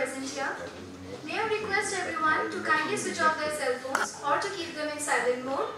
present here. May I request everyone to kindly switch off their cell phones or to keep them in silent mode.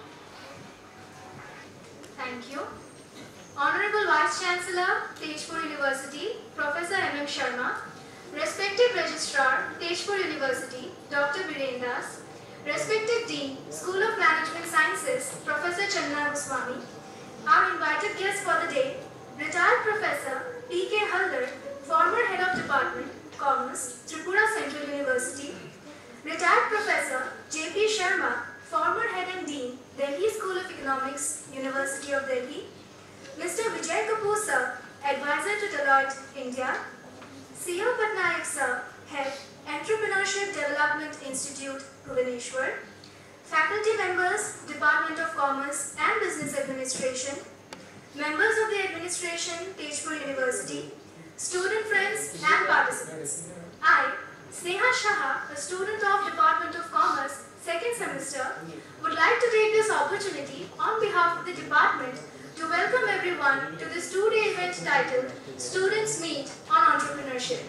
Thank you. Honorable Vice Chancellor, Tezpur University, Professor M.M. Sharma, respected Registrar, Tezpur University, Dr. Birendas, respected Dean, School of Management Sciences, Professor Chandana Goswami, our invited guest for the day, retired Professor P.K. Haldar, former Head of Department, Commerce, Tripura Central University, retired Professor J.P. Sharma, former Head and Dean, Delhi School of Economics, University of Delhi, Mr. Vijay Kapur sir, Advisor to Deloitte, India, C.O. Patnaik sir, Head, Entrepreneurship Development Institute, Bhubaneswar, faculty members, Department of Commerce and Business Administration, members of the administration, Tezpur University, student friends and participants. I, Sneha Shah, a student of Department of Commerce, second semester, would like to take this opportunity on behalf of the department to welcome everyone to this two-day event titled Students Meet on Entrepreneurship.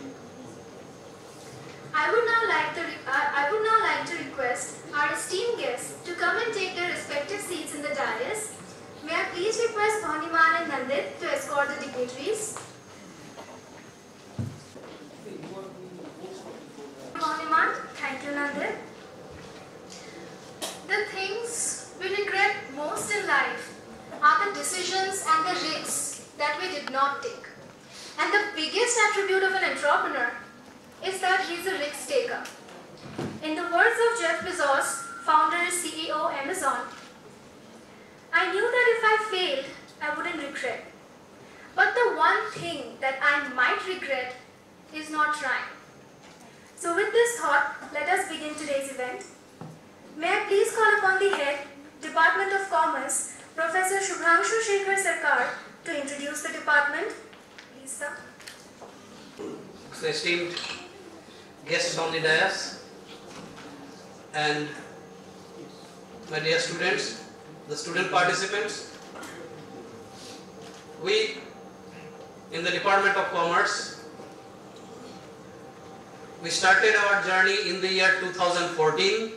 I would now like to request our esteemed guests to come and take their respective seats in the dais. May I please request Bhaniman and Nandit to escort the dignitaries. Bhaniman, thank you Nandit. The things we regret most in life are the decisions and the risks that we did not take. And the biggest attribute of an entrepreneur is that he is a risk taker. In the words of Jeff Bezos, founder and CEO Amazon, I knew that if I failed, I wouldn't regret. But the one thing that I might regret is not trying. So with this thought, let us begin today's event. May I please call upon the head, Department of Commerce, Professor Subhrangshu Sarkar, to introduce the department. Please, sir. So esteemed guests on the dais and my dear students, the student participants, we in the Department of Commerce, we started our journey in the year 2014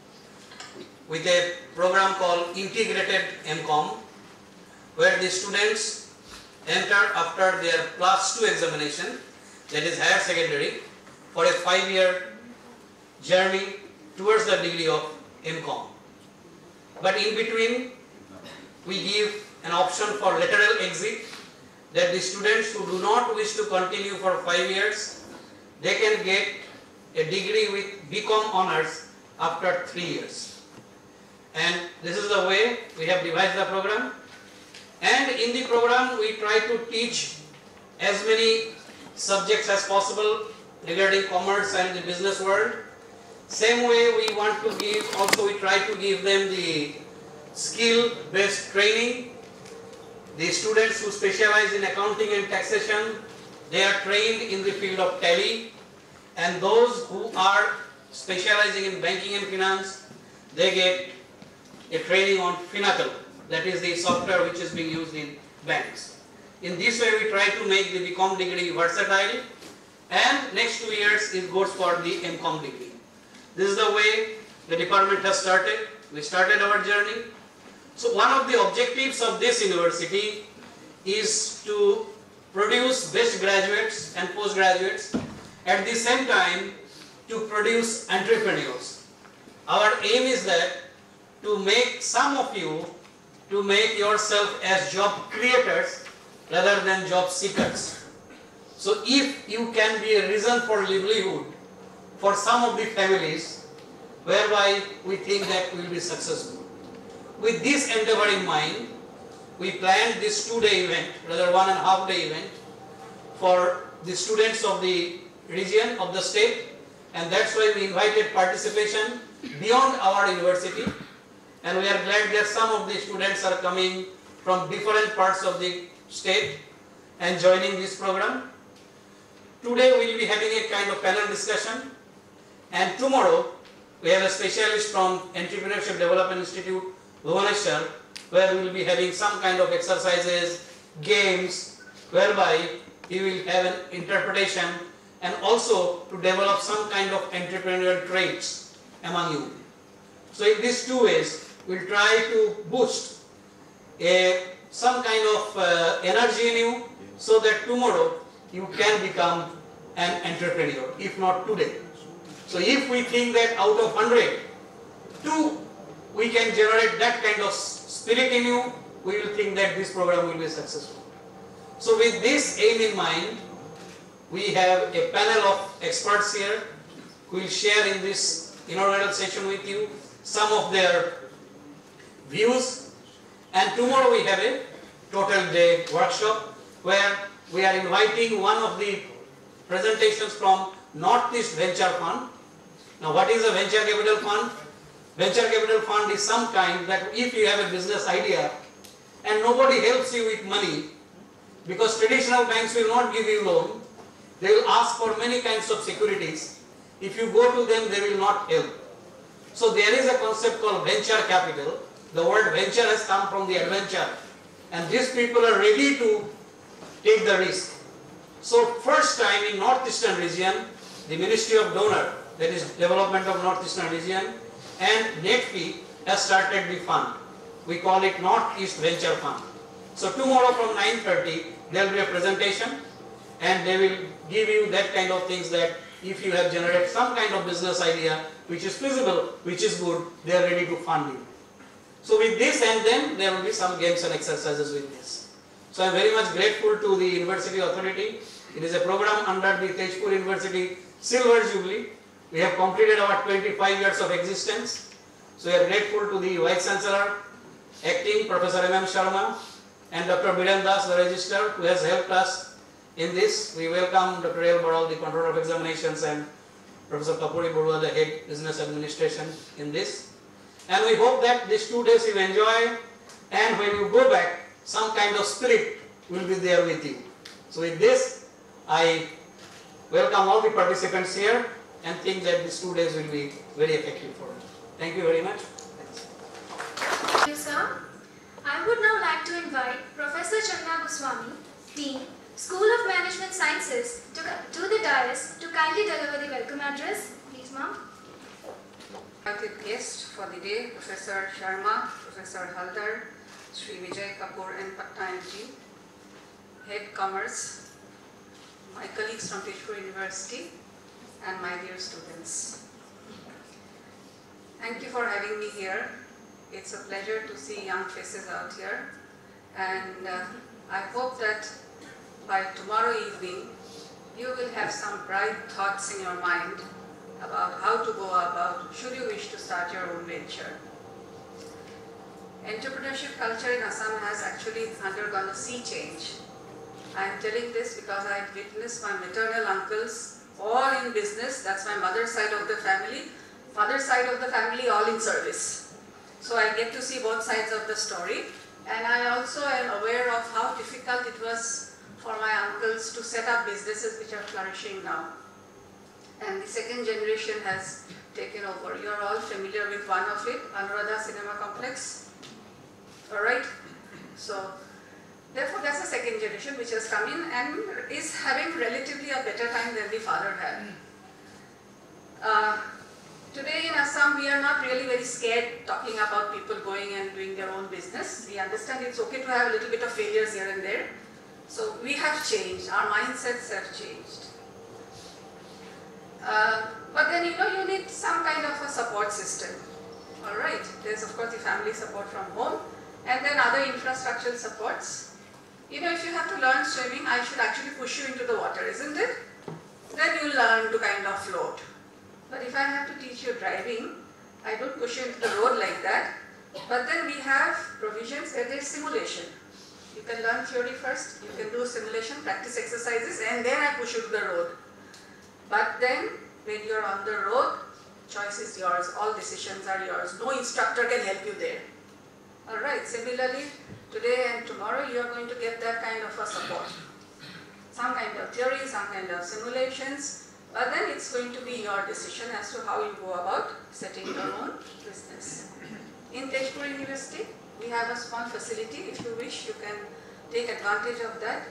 with a program called Integrated MCOM, where the students enter after their class 2 examination, that is higher secondary, for a 5-year journey towards the degree of MCOM. But in between, we give an option for lateral exit, that the students who do not wish to continue for 5 years, they can get a degree with BCom honors after 3 years. And this is the way we have devised the program. And in the program, we try to teach as many subjects as possible regarding commerce and the business world. Same way we want to give, also we try to give them the skill-based training. The students who specialize in accounting and taxation, they are trained in the field of tally. And those who are specializing in banking and finance, they get a training on Finacle, that is the software which is being used in banks. In this way, we try to make the BCom degree versatile, and next 2 years it goes for the MCom degree. This is the way the department has started. We started our journey. So one of the objectives of this university is to produce best graduates and postgraduates, at the same time to produce entrepreneurs. Our aim is that to make some of you to make yourself as job creators rather than job seekers. So if you can be a reason for livelihood for some of the families, whereby we think that we will be successful. With this endeavor in mind, we planned this 2-day event, rather 1.5-day event, for the students of the region, of the state, and that's why we invited participation beyond our university. And we are glad that some of the students are coming from different parts of the state and joining this program. Today we will be having a kind of panel discussion, and tomorrow we have a specialist from Entrepreneurship Development Institute, Bhubaneswar, where we will be having some kind of exercises, games, whereby he will have an interpretation and also to develop some kind of entrepreneurial traits among you. So in these two ways, we'll try to boost some kind of energy in you so that tomorrow you can become an entrepreneur, if not today. So if we think that out of 100, 2 we can generate that kind of spirit in you, we will think that this program will be successful. So with this aim in mind, we have a panel of experts here who will share in this inaugural session with you some of their views, and tomorrow we have a total day workshop where we are inviting one of the presentations from Northeast Venture Fund. Now what is a venture capital fund? Venture capital fund is some kind that if you have a business idea and nobody helps you with money, because traditional banks will not give you loan, they will ask for many kinds of securities. If you go to them, they will not help. So there is a concept called venture capital. The word venture has come from the adventure, and these people are ready to take the risk. So first time in Northeastern region, the Ministry of Donor, that is Development of Northeastern Region, and NETFI has started the fund. We call it Northeast Venture Fund. So tomorrow from 9:30 there will be a presentation, and they will give you that kind of things that if you have generated some kind of business idea which is feasible, which is good, they are ready to fund you. So with this, and then there will be some games and exercises with this. So I am very much grateful to the University Authority. It is a program under the Tezpur University Silver Jubilee. We have completed our 25 years of existence. So we are grateful to the Vice Chancellor, Acting Professor Sharma, and Dr. Birendas, the Registrar, who has helped us in this. We welcome Dr. L. Baral, the Controller of Examinations, and Professor Kapur, the Head Business Administration in this. And we hope that these 2 days you enjoy, and when you go back, some kind of spirit will be there with you. So with this, I welcome all the participants here and think that these 2 days will be very effective for us. Thank you very much. Thank you, sir. I would now like to invite Professor Chandana Goswami, Dean, School of Management Sciences, to the dais to kindly deliver the welcome address. Please, ma'am. Invited guest for the day, Professor Sharma, Professor Haldar, Shri Vijay, Kapur and Patnaikji, Head Commerce, my colleagues from Tripura University, and my dear students. Thank you for having me here. It's a pleasure to see young faces out here, and I hope that by tomorrow evening you will have some bright thoughts in your mind about how to go about should you wish to start your own venture. Entrepreneurship culture in Assam has actually undergone a sea change. I am telling this because I witnessed my maternal uncles all in business. That's my mother's side of the family. Father's side of the family all in service. So I get to see both sides of the story, and I also am aware of how difficult it was for my uncles to set up businesses which are flourishing now. And the second generation has taken over. You are all familiar with one of it, Anuradha Cinema Complex. Alright? So, therefore that's the second generation which has come in and is having relatively a better time than the father had. Today in Assam we are not really very scared talking about people going and doing their own business. We understand it's okay to have a little bit of failures here and there. So we have changed, our mindsets have changed. But then you need some kind of a support system. Alright, there's of course the family support from home, and then other infrastructural supports. If you have to learn swimming, I should actually push you into the water, isn't it? Then you learn to kind of float. But if I have to teach you driving, I don't push you into the road like that. But then we have provisions where there's simulation. You can learn theory first, you can do simulation, practice exercises, and then I push you to the road. But then, when you're on the road, choice is yours, all decisions are yours. No instructor can help you there. Alright, similarly, today and tomorrow you are going to get that kind of a support. Some kind of theory, some kind of simulations, but then it's going to be your decision as to how you go about setting your own business. In Tezpur University, we have a small facility. If you wish, you can take advantage of that.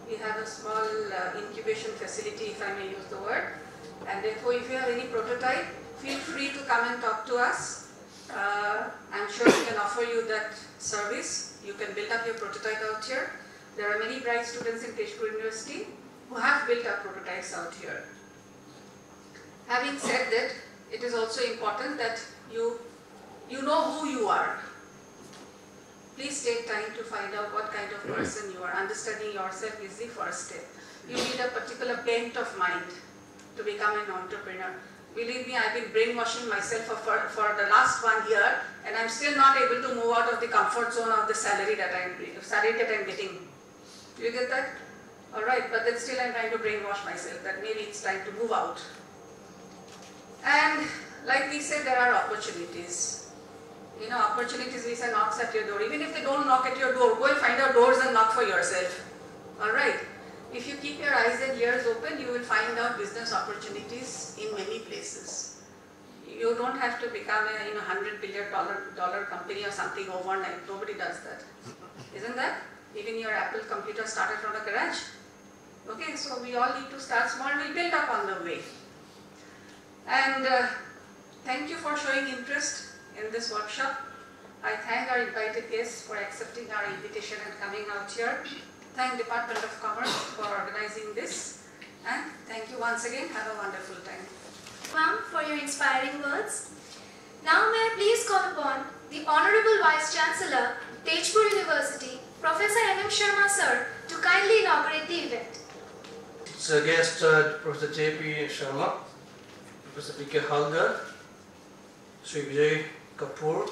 We have a small incubation facility, if I may use the word. And therefore, if you have any prototype, feel free to come and talk to us. I'm sure we can offer you that service. You can build up your prototype out here. There are many bright students in Tezpur University who have built up prototypes out here. Having said that, it is also important that you know who you are. Please take time to find out what kind of person you are. Understanding yourself is the first step. You need a particular bent of mind to become an entrepreneur. Believe me, I've been brainwashing myself for the last 1 year, and I'm still not able to move out of the comfort zone of the salary that I'm getting. Do you get that? Alright, but then still I'm trying to brainwash myself that maybe it's time to move out. And like we said, there are opportunities. You know, opportunities we say knocks at your door. Even if they don't knock at your door, go and find out doors and knock for yourself. Alright? If you keep your eyes and ears open, you will find out business opportunities in many places. You don't have to become a $100 billion company or something overnight. Nobody does that. Isn't that? Even your Apple computer started from a garage. Okay, so we all need to start small. We'll build up on the way. And thank you for showing interest in this workshop. I thank our invited guests for accepting our invitation and coming out here. Thank Department of Commerce for organizing this. And thank you once again. Have a wonderful time. Ma'am, for your inspiring words. Now may I please call upon the Honorable Vice Chancellor, Tezpur University, Professor M.M. Sharma sir, to kindly inaugurate the event. It's a guest Professor J.P. Sharma, Professor P.K. Haldar, Shri Vijay, Kapur,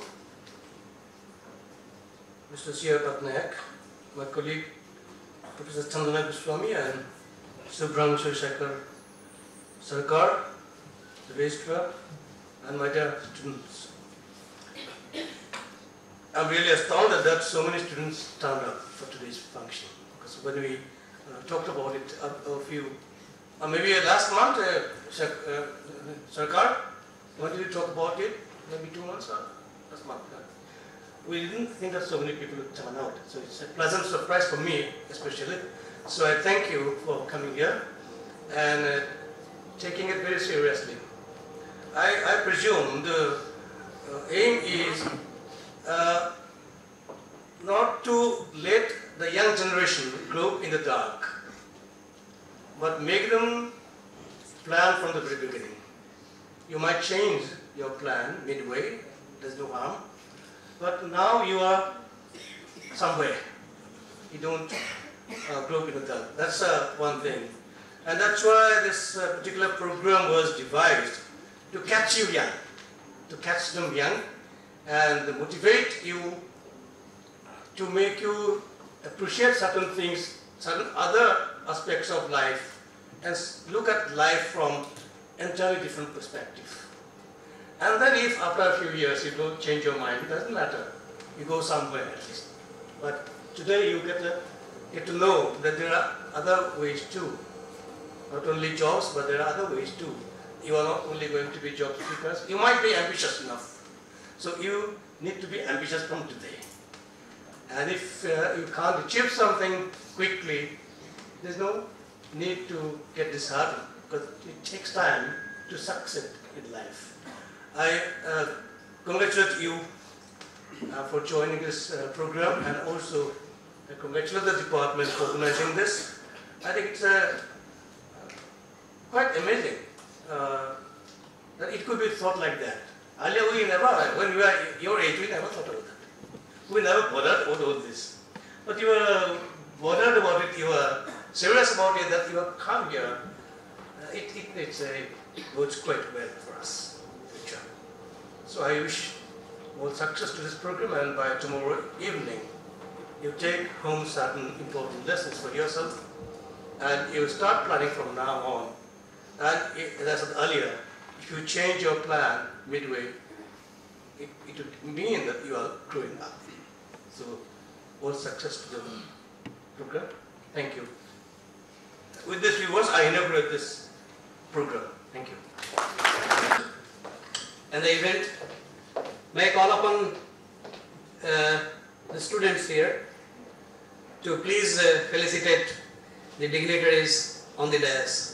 Mr. C.R. Patnaik, my colleague Professor Chandana Goswami, and Subhrangshu, Sekhar, Sarkar, the registrar, and my dear students. I'm really astounded that so many students turned up for today's function. Because when we talked about it maybe last month, Sarkar, when did we talk about it? Maybe 2 months last month. We didn't think that so many people would turn out. So it's a pleasant surprise for me, especially. So I thank you for coming here and taking it very seriously. I presume the aim is not to let the young generation grow in the dark, but make them plan from the very beginning. You might change your plan midway, there's no harm, but now you are somewhere. You don't grow in the dark. That's one thing. And that's why this particular program was devised, to catch you young, to catch them young, and motivate you, to make you appreciate certain things, certain other aspects of life, and look at life from entirely different perspective. And then if after a few years you don't change your mind, it doesn't matter. You go somewhere at least. But today you get to know that there are other ways too. Not only jobs, but there are other ways too. You are not only going to be job seekers, you might be ambitious enough. So you need to be ambitious from today. And if you can't achieve something quickly, there's no need to get disheartened, because it takes time to succeed in life. I congratulate you for joining this program, and also I congratulate the department for organizing this. I think it's quite amazing that it could be thought like that. Earlier we never, when we were your age, we never thought about that. We never bothered about all this. But you were bothered about it, you were serious about it, that you have come here. It goes quite well for us in the future. So I wish all success to this program, and by tomorrow evening, you take home certain important lessons for yourself, and you start planning from now on. And as I said earlier, if you change your plan midway, it would mean that you are growing up. So, all success to the program. Thank you. With this viewers, I inaugurate this program. Thank you. And the event, may I call upon the students here to please felicitate The dignitary is on the dais.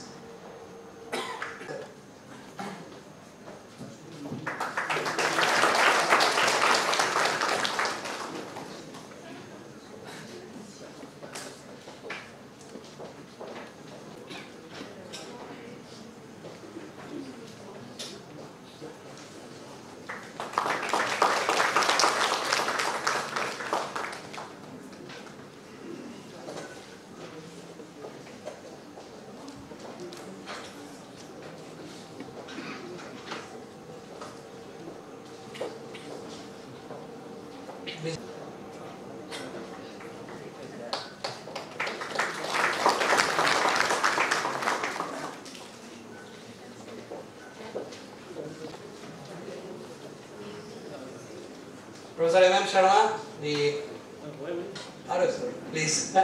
Professor M.M. Sharma, the sir, please.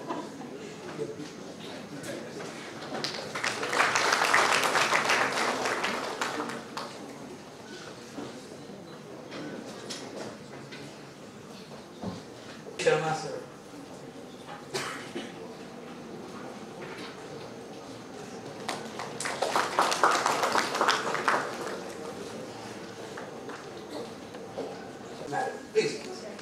Sharma, sir. Please.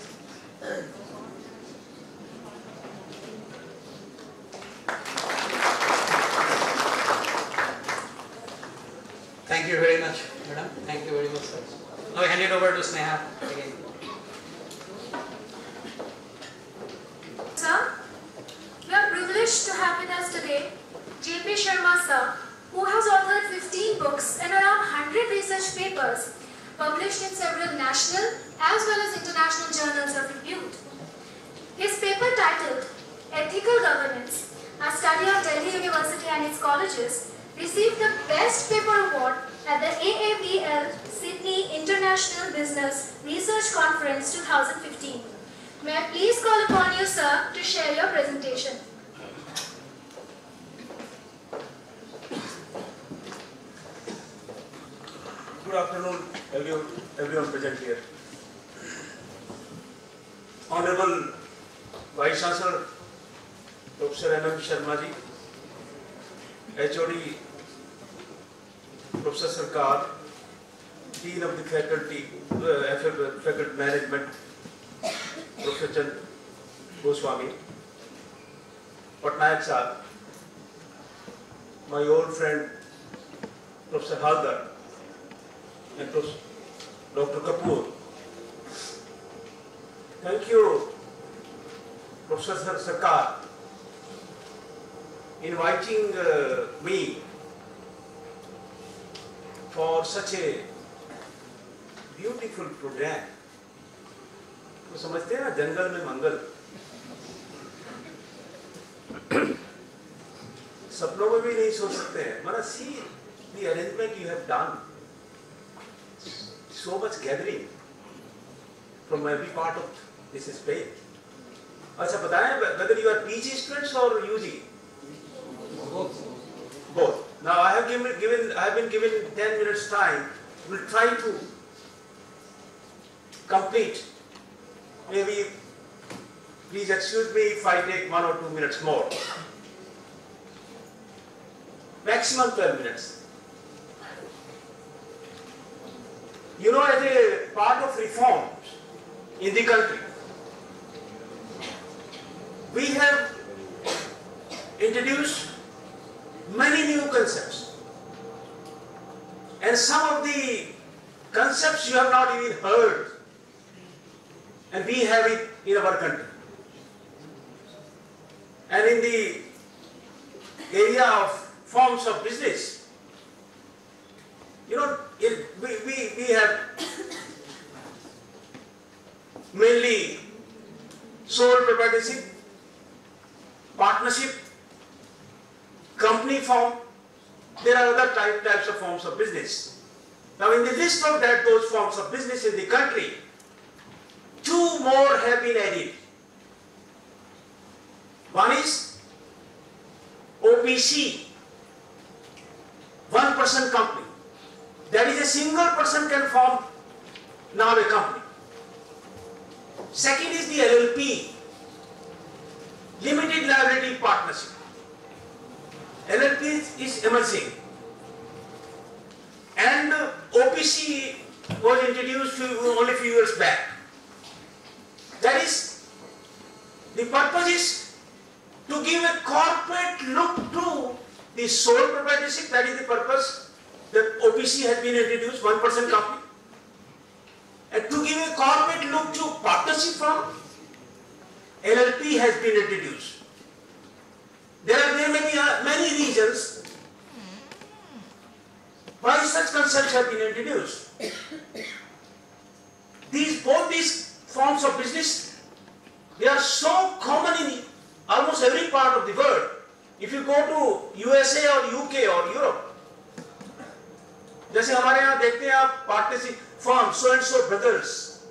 Thank you very much, madam. Thank you very much, sir. Now I hand it over to Sneha again. Sir, we are privileged to have with us today J.P. Sharma sir, who has authored 15 books and around 100 research papers published in several national as well as international journals of repute. His paper titled Ethical Governance, a study of Delhi University and its colleges, received the Best Paper Award at the AAPL Sydney International Business Research Conference 2015. May I please call upon you, sir, to share your presentation. Good afternoon, everyone present here. Honorable Vice Chancellor, Professor M.M. Sharma ji, HOD, Professor Sarkar, Dean of the Faculty, Faculty Management, Professor Goswami, Patnaik Sahab, my old friend, Professor Haldar, and Dr. Kapur. Thank you, Professor Sekhar, inviting me for such a beautiful program. तो समझते हैं ना जंगल में मंगल, सपनों में भी नहीं सोच सकते हैं. मना see the arrangement you have done. So much gathering from every part of this space. अच्छा बताएं whether you are PG students or UG? Both. Now I have been given 10 minutes time. We'll try to complete. Maybe please excuse me if I take 1 or 2 minutes more. Maximum 12 minutes. You know, as a part of reforms in the country, we have introduced many new concepts. And some of the concepts you have not even heard. And we have it in our country. And in the area of forms of business, you know, we have mainly sole proprietorship, partnership, company form. There are other types of forms of business. Now in the list of those forms of business in the country, 2 more have been added. One is OPC, one-person company. That is, a single person can form now a company. Second is the LLP, limited liability partnership. LLP is emerging, and OPC was introduced only a few years back. That is, the purpose is to give a corporate look to the sole proprietorship. That is the purpose that OPC has been introduced, 1% company. And to give a corporate look to partnership firm, LLP has been introduced. There may be many reasons why such concepts have been introduced. Both these forms of business, they are so common in almost every part of the world. If you go to USA or UK or Europe, जैसे हमारे यहाँ देखते हैं आप partnership firm so and so brothers.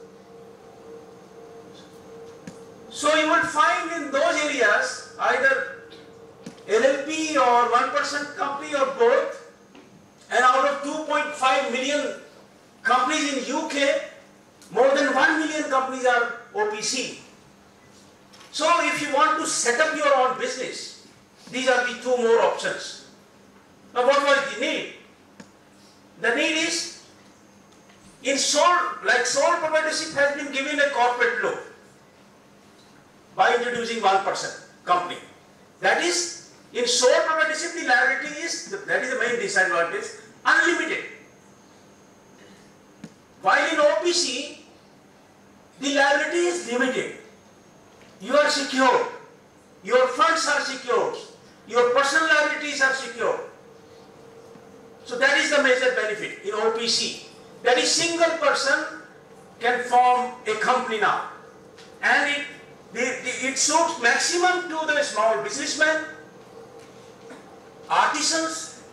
So you will find in those areas either LLP or 1% company or both, and out of 2.5 million companies in UK, more than 1 million companies are OPC. So if you want to set up your own business, these are the two more options. Now what was the need? The need is, in sole proprietorship has been given a corporate look by introducing 1% company. That is, in sole proprietorship, the liability is, that is the main disadvantage, unlimited. While in OPC, the liability is limited. You are secure. Your funds are secure. Your personal liabilities are secure. So that is the major benefit in OPC. That is, single person can form a company now. And it suits maximum to the small businessmen, artisans,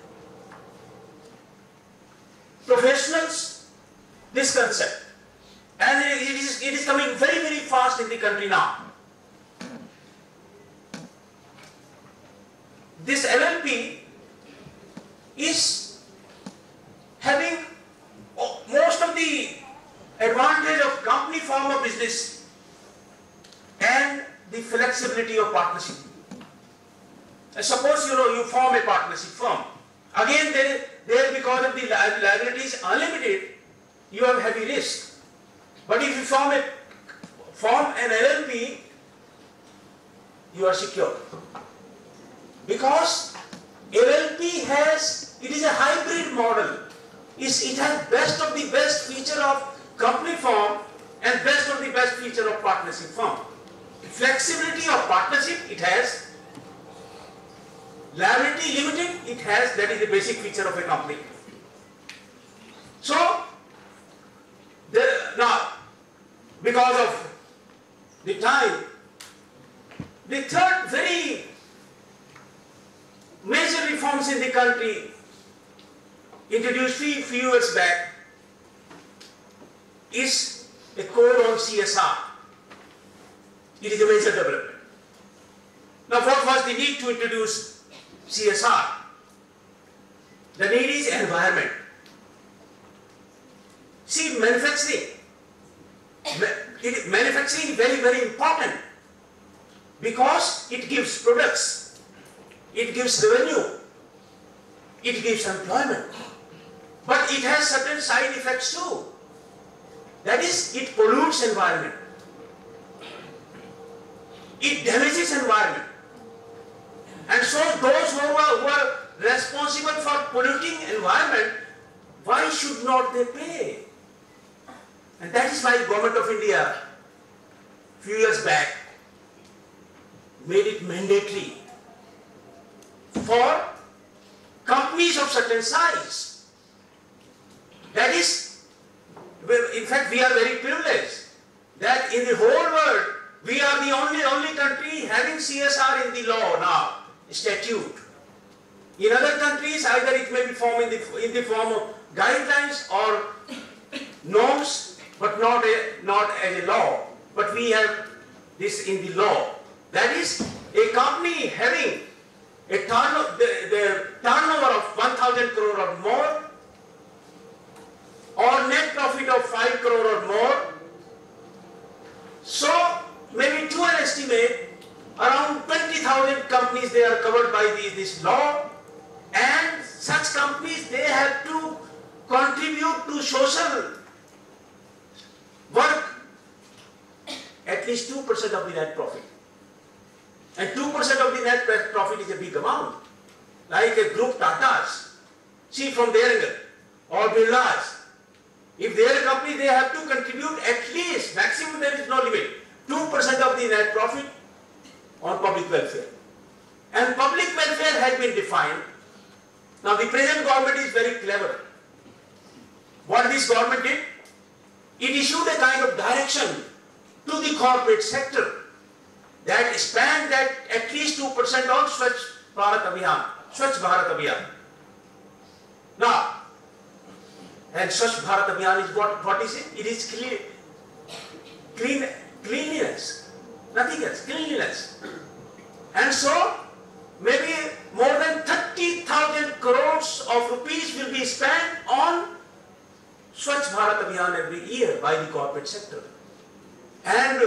professionals, this concept. And it is coming very, very fast in the country now. This LLP is having most of the advantage of company form of business and the flexibility of partnership. Suppose you form a partnership firm. Again, there because of the liability is unlimited, you have heavy risk. But if you form an LLP, you are secure. Because LLP it is a hybrid model. It has best of the best feature of company form and best of the best feature of partnership firm. Flexibility of partnership it has. Liability limited it has. That is the basic feature of a company. So, now, because of the time, the third very major reforms in the country introduced a few years back is a code on CSR. It is a major development. Now what was the need to introduce CSR? The need is environment. See, manufacturing is very, very important because it gives products, it gives revenue, it gives employment. But it has certain side effects too. That is, it pollutes environment. It damages environment. And so those who are responsible for polluting environment, why should not they pay? And that is why the Government of India, a few years back, made it mandatory for companies of certain size. That is, in fact, we are very privileged that in the whole world, we are the only country having CSR in the law now, statute. In other countries, either it may be formed in the form of guidelines or norms, but not as a law. But we have this in the law. That is, a company having a the turnover of 1,000 crore or more, or net profit of 5 crore or more. So, maybe to an estimate, around 20,000 companies they are covered by this law. contribute to social work at least 2% of the net profit. And 2% of the net profit is a big amount. Like a group Tatas, see from their angle, or Birlas, if they are a company, they have to contribute at least, maximum there is no limit, 2% of the net profit on public welfare. And public welfare has been defined. Now the present government is very clever. What this government did? It issued a kind of direction to the corporate sector that spanned that at least 2% on Swachh Bharat Abhiyan. Swachh Bharat Abhiyan. Now, and Swachh Bharat Abhiyan is what is it? It is cleanliness. Nothing else. Cleanliness. And so, maybe more than 30,000 crores of rupees will be spent on Swachh Bharat Abhiyan every year by the corporate sector. And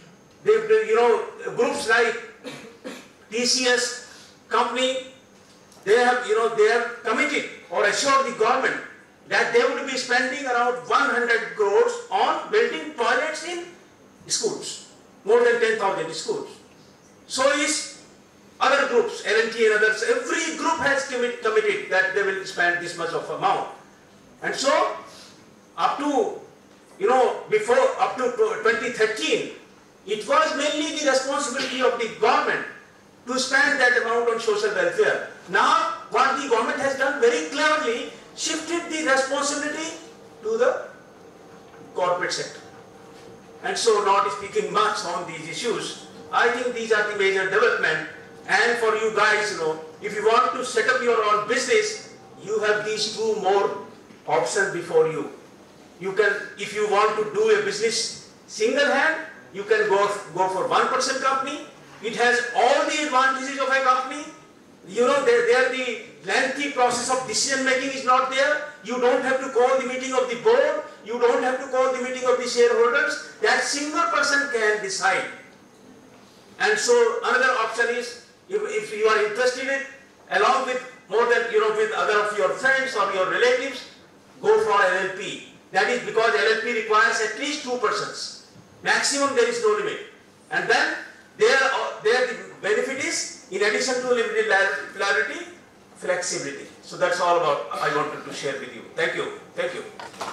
groups like TCS company, they have committed or assured the government that they would be spending around 100 crores on building toilets in schools, more than 10,000 schools. So is other groups, L&T and others, every group has committed that they will spend this much of amount. And so, up to 2013, it was mainly the responsibility of the government to spend that amount on social welfare. Now, what the government has done very cleverly, shifted the responsibility to the corporate sector. And so, not speaking much on these issues, I think these are the major development. And for you guys, if you want to set up your own business, you have these two more options before you. You can, if you want to do a business single hand, you can go for 1% company. It has all the advantages of a company. There the lengthy process of decision making is not there. You don't have to call the meeting of the board. You don't have to call the meeting of the shareholders. That single person can decide. And so another option is, if you are interested in it, along with more than with other of your friends or your relatives, go for LLP. That is because LLP requires at least 2 persons. Maximum there is no limit. And then there the benefit is, in addition to limited liability, flexibility. So that's all about I wanted to share with you. Thank you. Thank you.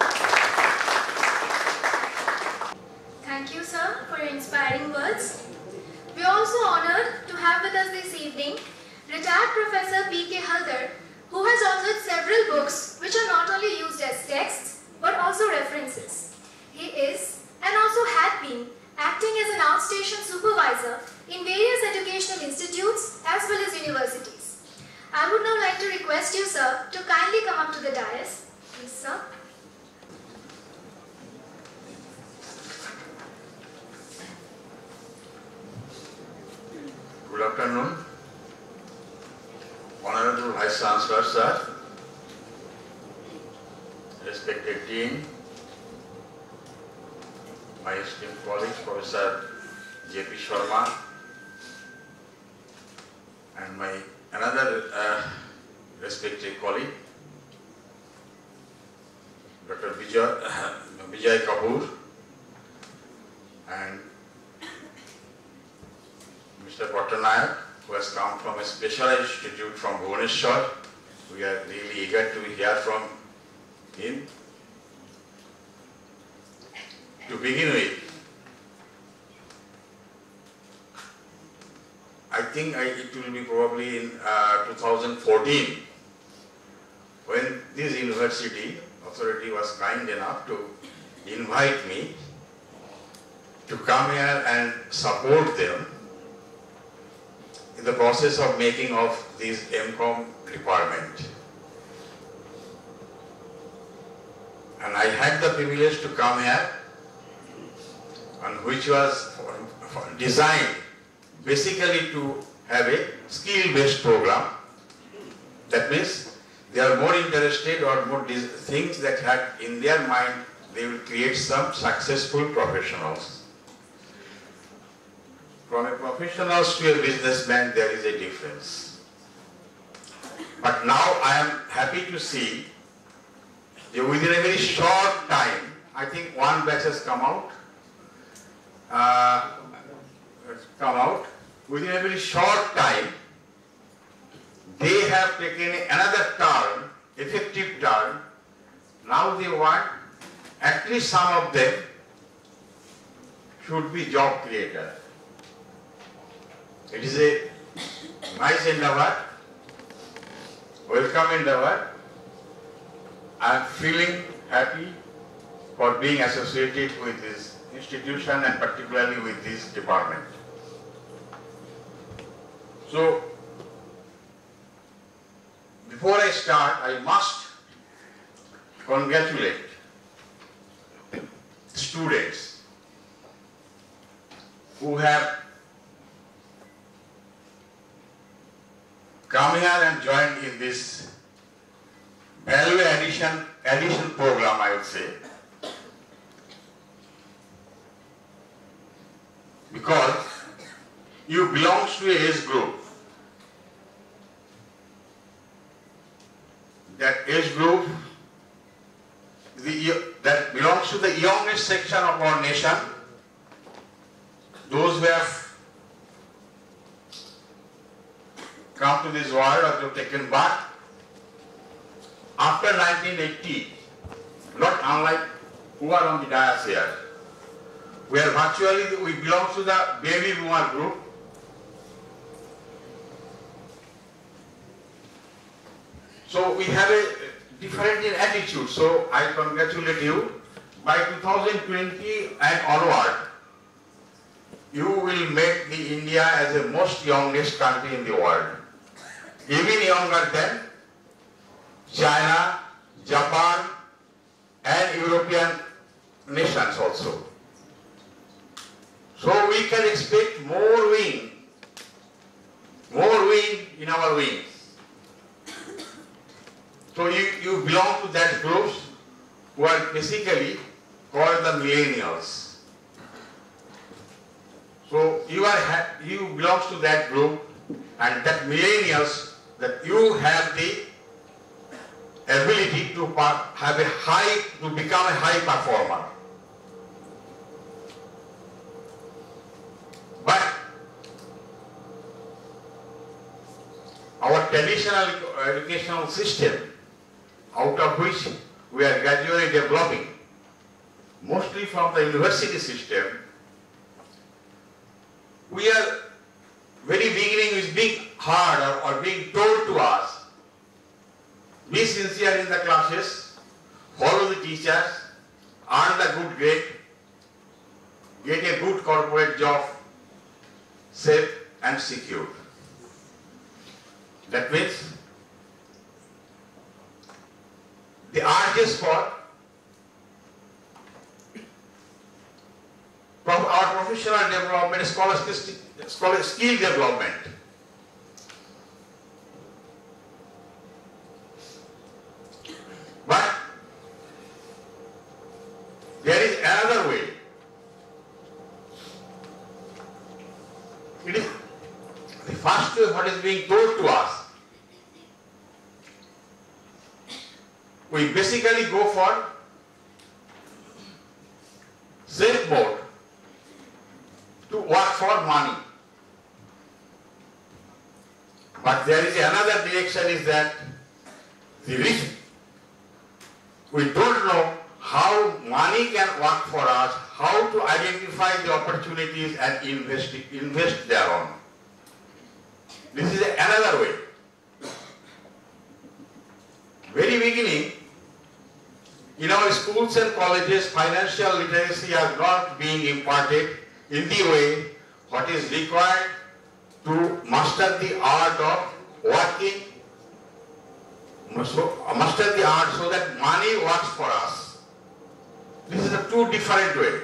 Thank you, sir, for your inspiring words. We are also honored to have with us this evening retired Professor P.K. Haldar, who has authored several books which are not only used as texts but also references. He is, and also had been, acting as an outstation supervisor in various educational institutes as well as universities. I would now like to request you, sir, to kindly come up to the dais. Please, sir. Good afternoon, Honorable Vice Chancellor, sir, respected Dean, my esteemed colleague, Professor J.P. Sharma, and my another respected colleague, Dr. Vijay Kapur, and Mr. Nayak, who has come from a special institute from Bhubaneswar. We are really eager to hear from him. To begin with, I think it will be probably in 2014 when this university authority was kind enough to invite me to come here and support them in the process of making of this MCOM department. And I had the privilege to come here, and which was designed basically to have a skill-based program. That means they are more interested or more things that had in their mind, they will create some successful professionals. From a professional to a businessman, there is a difference. But now I am happy to see within a very short time, I think one batch has come out. Within a very short time, they have taken another turn, effective turn. Now they want, at least some of them should be job creator. It is a nice endeavor, welcome endeavor. I am feeling happy for being associated with this institution and particularly with this department. So, before I start, I must congratulate students who have come here and joined in this value addition program, I would say. Because you belong to a age group. That age group that belongs to the youngest section of our nation, those who have come to this world or have taken birth after 1980, not unlike who are on the dais here. We belong to the baby boomer group. So we have a different attitude. So I congratulate you. By 2020 and onward, you will make the India as the most youngest country in the world. Even younger than China, Japan, and European nations also. So we can expect more wing in our wings. So you belong to that group who are basically called the millennials. So you belong to that group, and that millennials, that you have the ability to become a high performer. But our traditional educational system, out of which we are gradually developing, mostly from the university system, we are very beginning is being hard or being told to us, be sincere in the classes, follow the teachers, earn the good grade, get a good corporate job, safe and secure. That means the urges for our professional development, skill development. But there is another way. It is the first way what is being told to us. We basically go for safe mode to work for money. But there is another direction, is that the rich, we don't know how money can work for us, how to identify the opportunities and invest thereon. This is another way. Very beginning, in our schools and colleges, financial literacy has not been imparted in the way what is required to master the art of working, master the art so that money works for us. This is a two different way.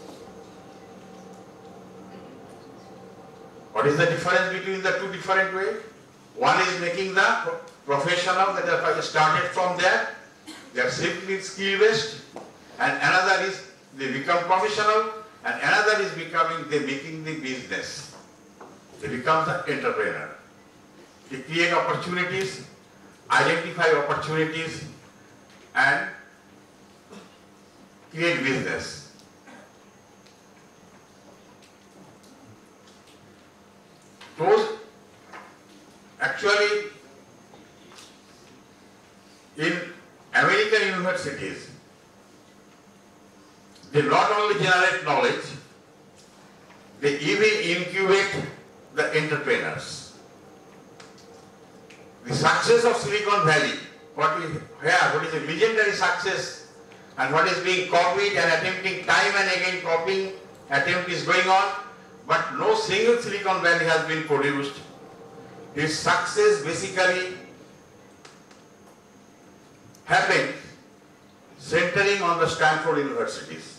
What is the difference between the two different ways? One is making the professional that have started from there, they are simply skill based, and another is they become professional, and another is they making the business. They become the entrepreneur. They create opportunities, identify opportunities, and create business. Those actually in American universities, they not only generate knowledge, they even incubate the entrepreneurs. The success of Silicon Valley, what is a legendary success and what is being copied and attempting time and again copying attempt is going on, but no single Silicon Valley has been produced. Its success basically happened centering on the Stanford universities.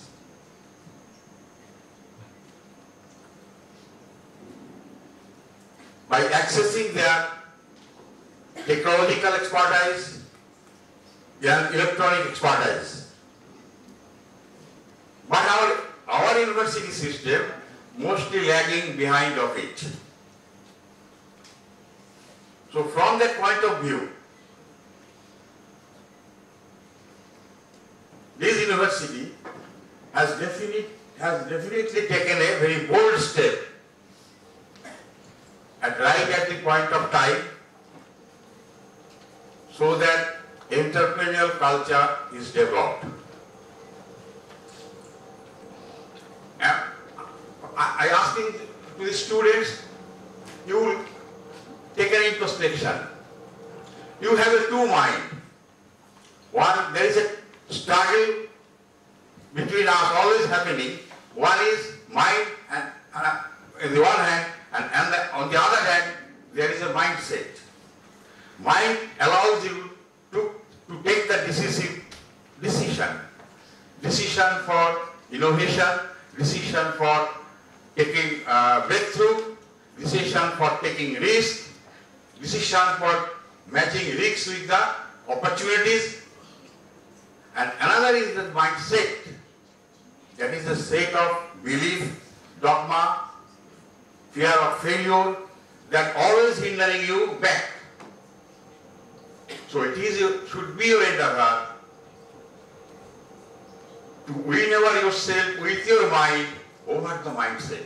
By accessing their technological expertise and electronic expertise. But our university system mostly lagging behind of it. So from that point of view, this university has definitely taken a very bold step right at the point of time so that entrepreneurial culture is developed. I asking to the students, you will take an introspection. You have a two mind. One, there is a struggle between us always happening. One is mind and on the one hand, and on the other hand, there is a mindset. Mind allows you to take the decisive decision. Decision for innovation, decision for taking breakthrough, decision for taking risk, decision for matching risks with the opportunities. And another is the mindset. That is the state of belief, dogma, fear of failure, that always hindering you back. So it should be your endeavor to win over yourself with your mind over the mindset.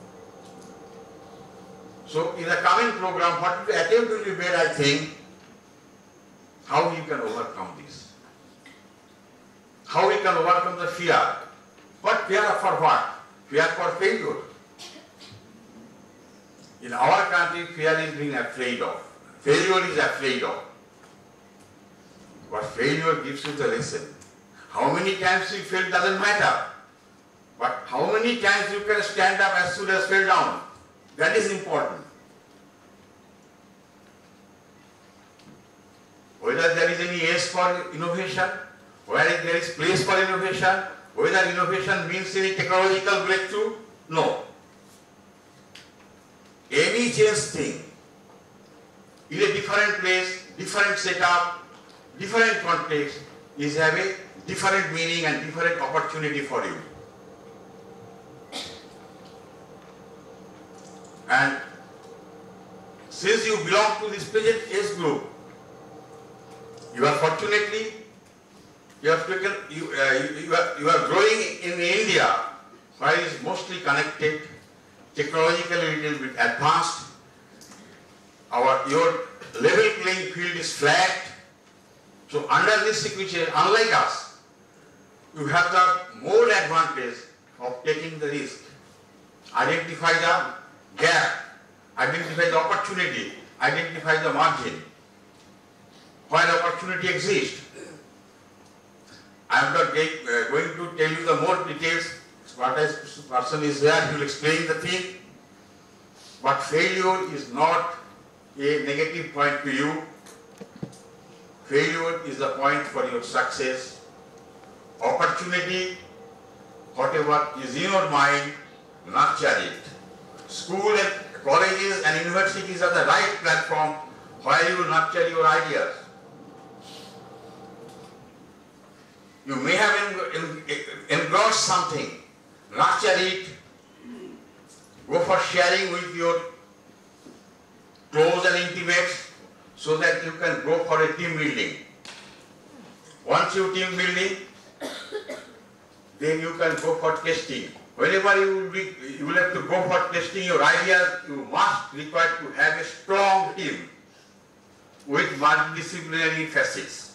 So in the coming program, what attempt will be made, I think, how you can overcome this. How we can overcome the fear. But fear for what? Fear for failure. In our country, fear is being afraid of. Failure is afraid of. But failure gives you the lesson. How many times you fail doesn't matter. But how many times you can stand up as soon as fell down. That is important. Whether there is any S for innovation, whether there is place for innovation, whether innovation means any technological breakthrough, no. Any change thing in a different place, different setup, different context is have a different meaning and different opportunity for you. And since you belong to this present age group, you are fortunately you are growing in India, where it is mostly connected, technologically a little bit advanced. Your level playing field is flat. So under this situation, unlike us, you have the more advantage of taking the risk. Identify the gap, identify the opportunity, identify the margin, where opportunity exists. I am not going to tell you the more details. What person is there, he will explain the thing. But failure is not a negative point to you. Failure is the point for your success. Opportunity, whatever is in your mind, nurture it. School and colleges and universities are the right platform where you nurture your ideas. You may have engrossed something, nurture it, go for sharing with your close and intimates so that you can go for a team building. Once you team building, then you can go for testing. Whenever you will have to go for testing your ideas, you must require to have a strong team with multidisciplinary facets.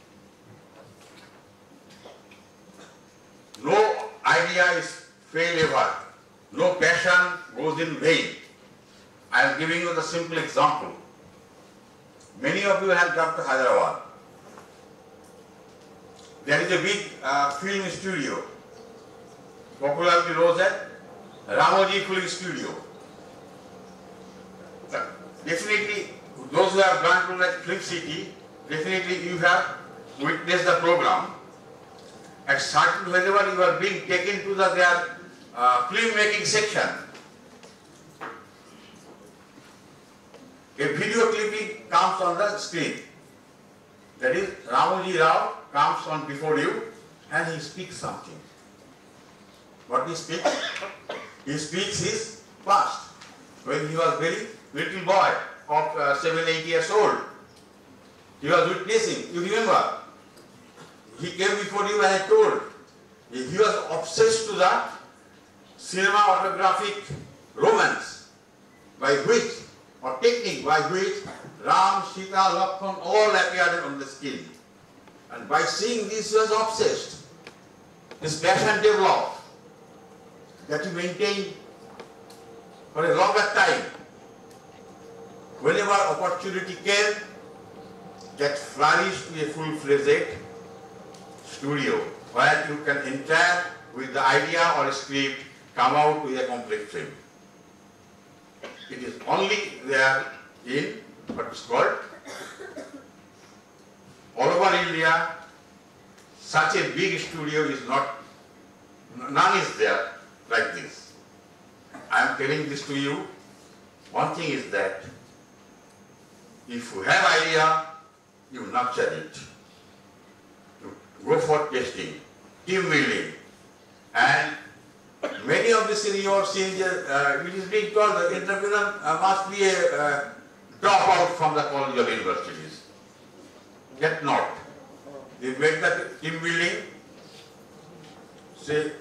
No idea is fail ever. No passion goes in vain. I am giving you the simple example. Many of you have come to Hyderabad. There is a big film studio, popularly known as Ramoji Film Studio. Definitely, those who have gone to that film city, definitely you have witnessed the program. At certain, whenever you are being taken to their film making section, a video clipping comes on the screen. That is, Ramoji Rao comes on before you and he speaks something. What he speaks? He speaks his past, when he was very little boy of 7-8 years old. He was witnessing, you remember? He came before you and I told. He was obsessed to the cinematographic romance by which, or technique by which Ram, Sita, Lakshman all appeared on the screen. And by seeing this, he was obsessed. His passion developed, that he maintained for a longer time. Whenever opportunity came, that flourished to a full-fledged studio where you can enter with the idea or script, come out with a complete film. It is only there in what is called all over India. Such a big studio is not, none is there like this. I am telling this to you. One thing is that if you have idea, you nurture it. You go for testing, team building, and many of the seniors, it is being told the entrepreneur must be a dropout from the college or universities. Yet not. They make the team building, say,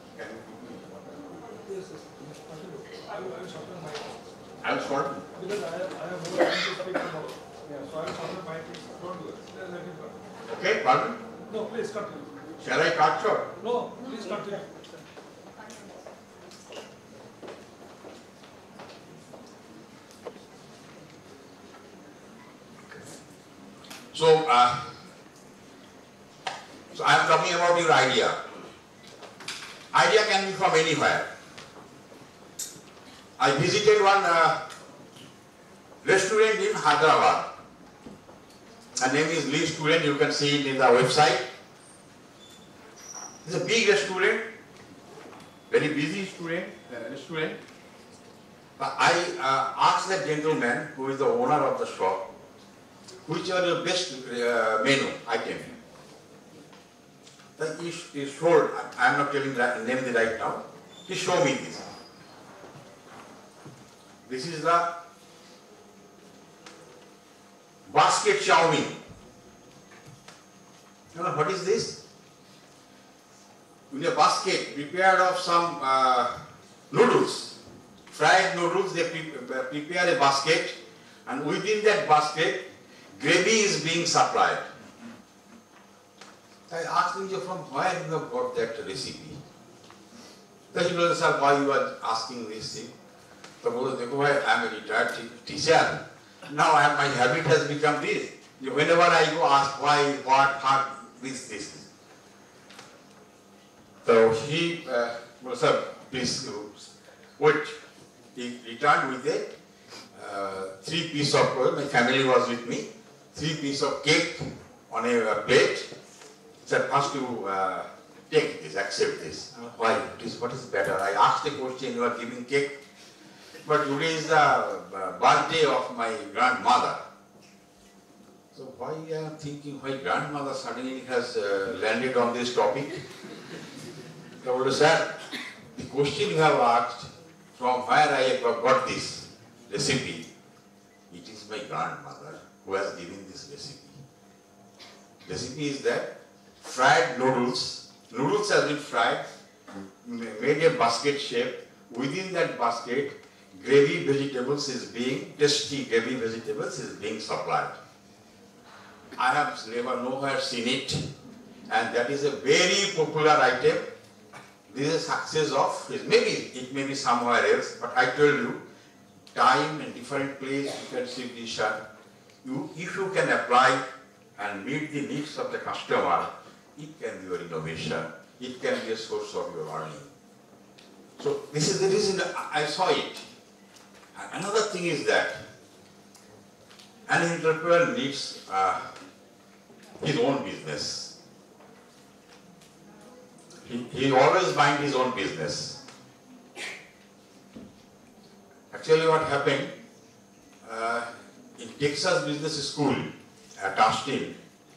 I will short. Because I have more time to speak tomorrow. Yeah, so I will shorten my things. Don't do it. Let him go. Okay, pardon? No, please continue. Shall I cut short? No, please continue. So I am talking about your idea. Idea can be from anywhere. I visited one restaurant in Hyderabad. Her name is Lee Student, you can see it in the website. It's a big restaurant, very busy restaurant. I asked the gentleman who is the owner of the shop, which are your best menu item. Then he showed, I am not telling the name right now, he showed me this. This is the basket chow mein. You know what is this? In a basket prepared of some noodles, fried noodles, they prepare a basket, and within that basket gravy is being supplied. I asked him, from where you have got that recipe? Then he told, sir, why you are asking this thing? So I am a retired teacher. Now my habit has become this. Whenever I go ask why, what, how, this. So he, sir, please wait. He returned with a 3 pieces of, my family was with me, 3 pieces of cake on a plate. He said, first you take this, accept this. Why? What is better? I asked the question, you are giving cake. But today is the birthday of my grandmother. So why I am thinking why grandmother suddenly has landed on this topic? So sir, the question you have asked, from where I have got this recipe, it is my grandmother who has given this recipe. Recipe is that fried noodles noodles has been fried, made a basket shape. Within that basket, gravy vegetables is being, tasty gravy vegetables is being supplied. I have never nowhere seen it, and that is a very popular item. This is a success of, maybe it may be somewhere else, but I told you, time and different place, different situation. If you can apply and meet the needs of the customer, it can be your innovation. It can be a source of your earning. So this is the reason I saw it. And another thing is that an entrepreneur needs his own business. He always mind his own business. Actually what happened, in Texas Business School at Austin,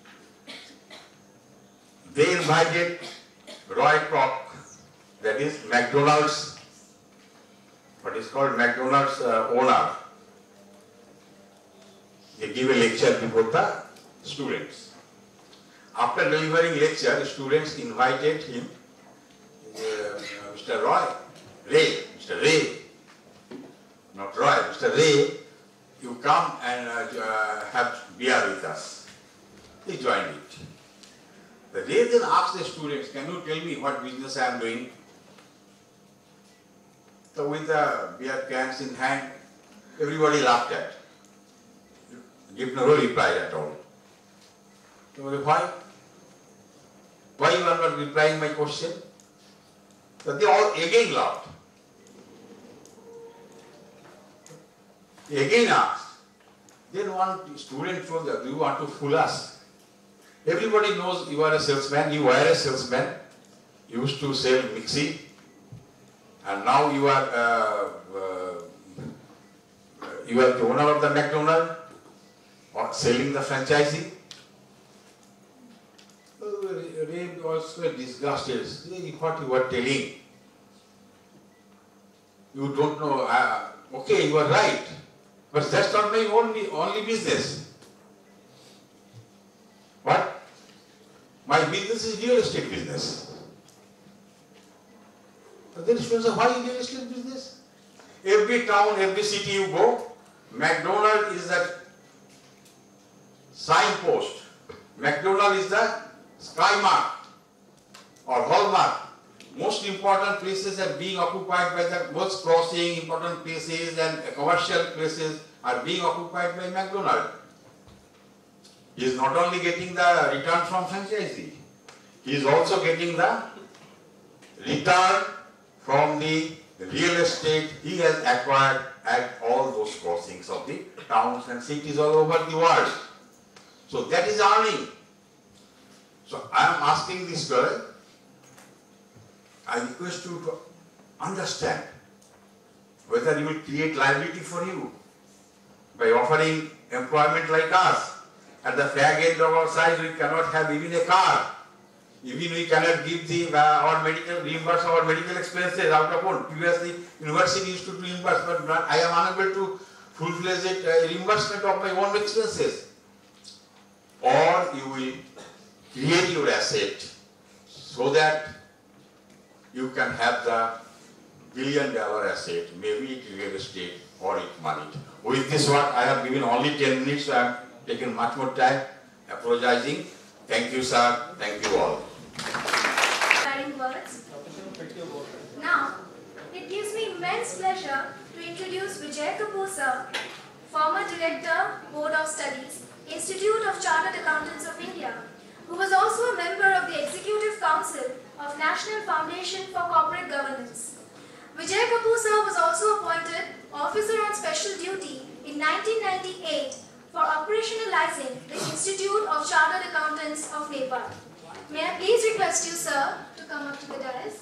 they invited Prof, that is McDonald's, what is called McDonald's owner. They give a lecture before the students. After delivering lecture, students invited him, Mr. Ray, not Roy, Mr. Ray, you come and have beer with us. He joined it. The Ray then asked the students, can you tell me what business I am doing? So with the beer cans in hand, everybody laughed at. Gave no reply at all. So why? Why you are not replying my question? So they all again laughed. They again asked. Then one student told that you want to fool us. Everybody knows you are a salesman, you were a salesman, you used to sell mixie, and now you are the owner of the McDonald's or selling the franchisee. Ray was disgusted. What you are telling? You don't know. Okay, you are right, but that's not my only business. What? My business is real estate business. But then students say, why real estate business? Every town, every city you go, McDonald's is that signpost. McDonald's is the sky mark or hallmark. Most important places are being occupied by the most crossing, important places and commercial places are being occupied by McDonald's. He is not only getting the return from franchisee, he is also getting the return from the real estate he has acquired at all those crossings of the towns and cities all over the world. So that is earning. So I am asking this girl, I request you to understand whether you will create liability for you by offering employment like us. At the fag end of our size, we cannot have even a car. Even we cannot give reimburse our medical expenses out of own. Previously, university used to reimburse, but I am unable to full-fledged reimbursement of my own expenses. Or you will create your asset so that you can have the billion-dollar asset, maybe it real estate or it money. With this one, I have given only 10 minutes, so I have taken much more time. Apologizing. Thank you, sir. Thank you all. Inspiring words. Now, it gives me immense pleasure to introduce Vijay Kapur, sir, former Director, Board of Studies, Institute of Chartered Accountants of India, who was also a member of the Executive Council of National Foundation for Corporate Governance. Vijay Kapur, sir, was also appointed Officer on Special Duty in 1998 for operationalizing the Institute of Chartered Accountants of Nepal. May I please request you, sir, to come up to the dais?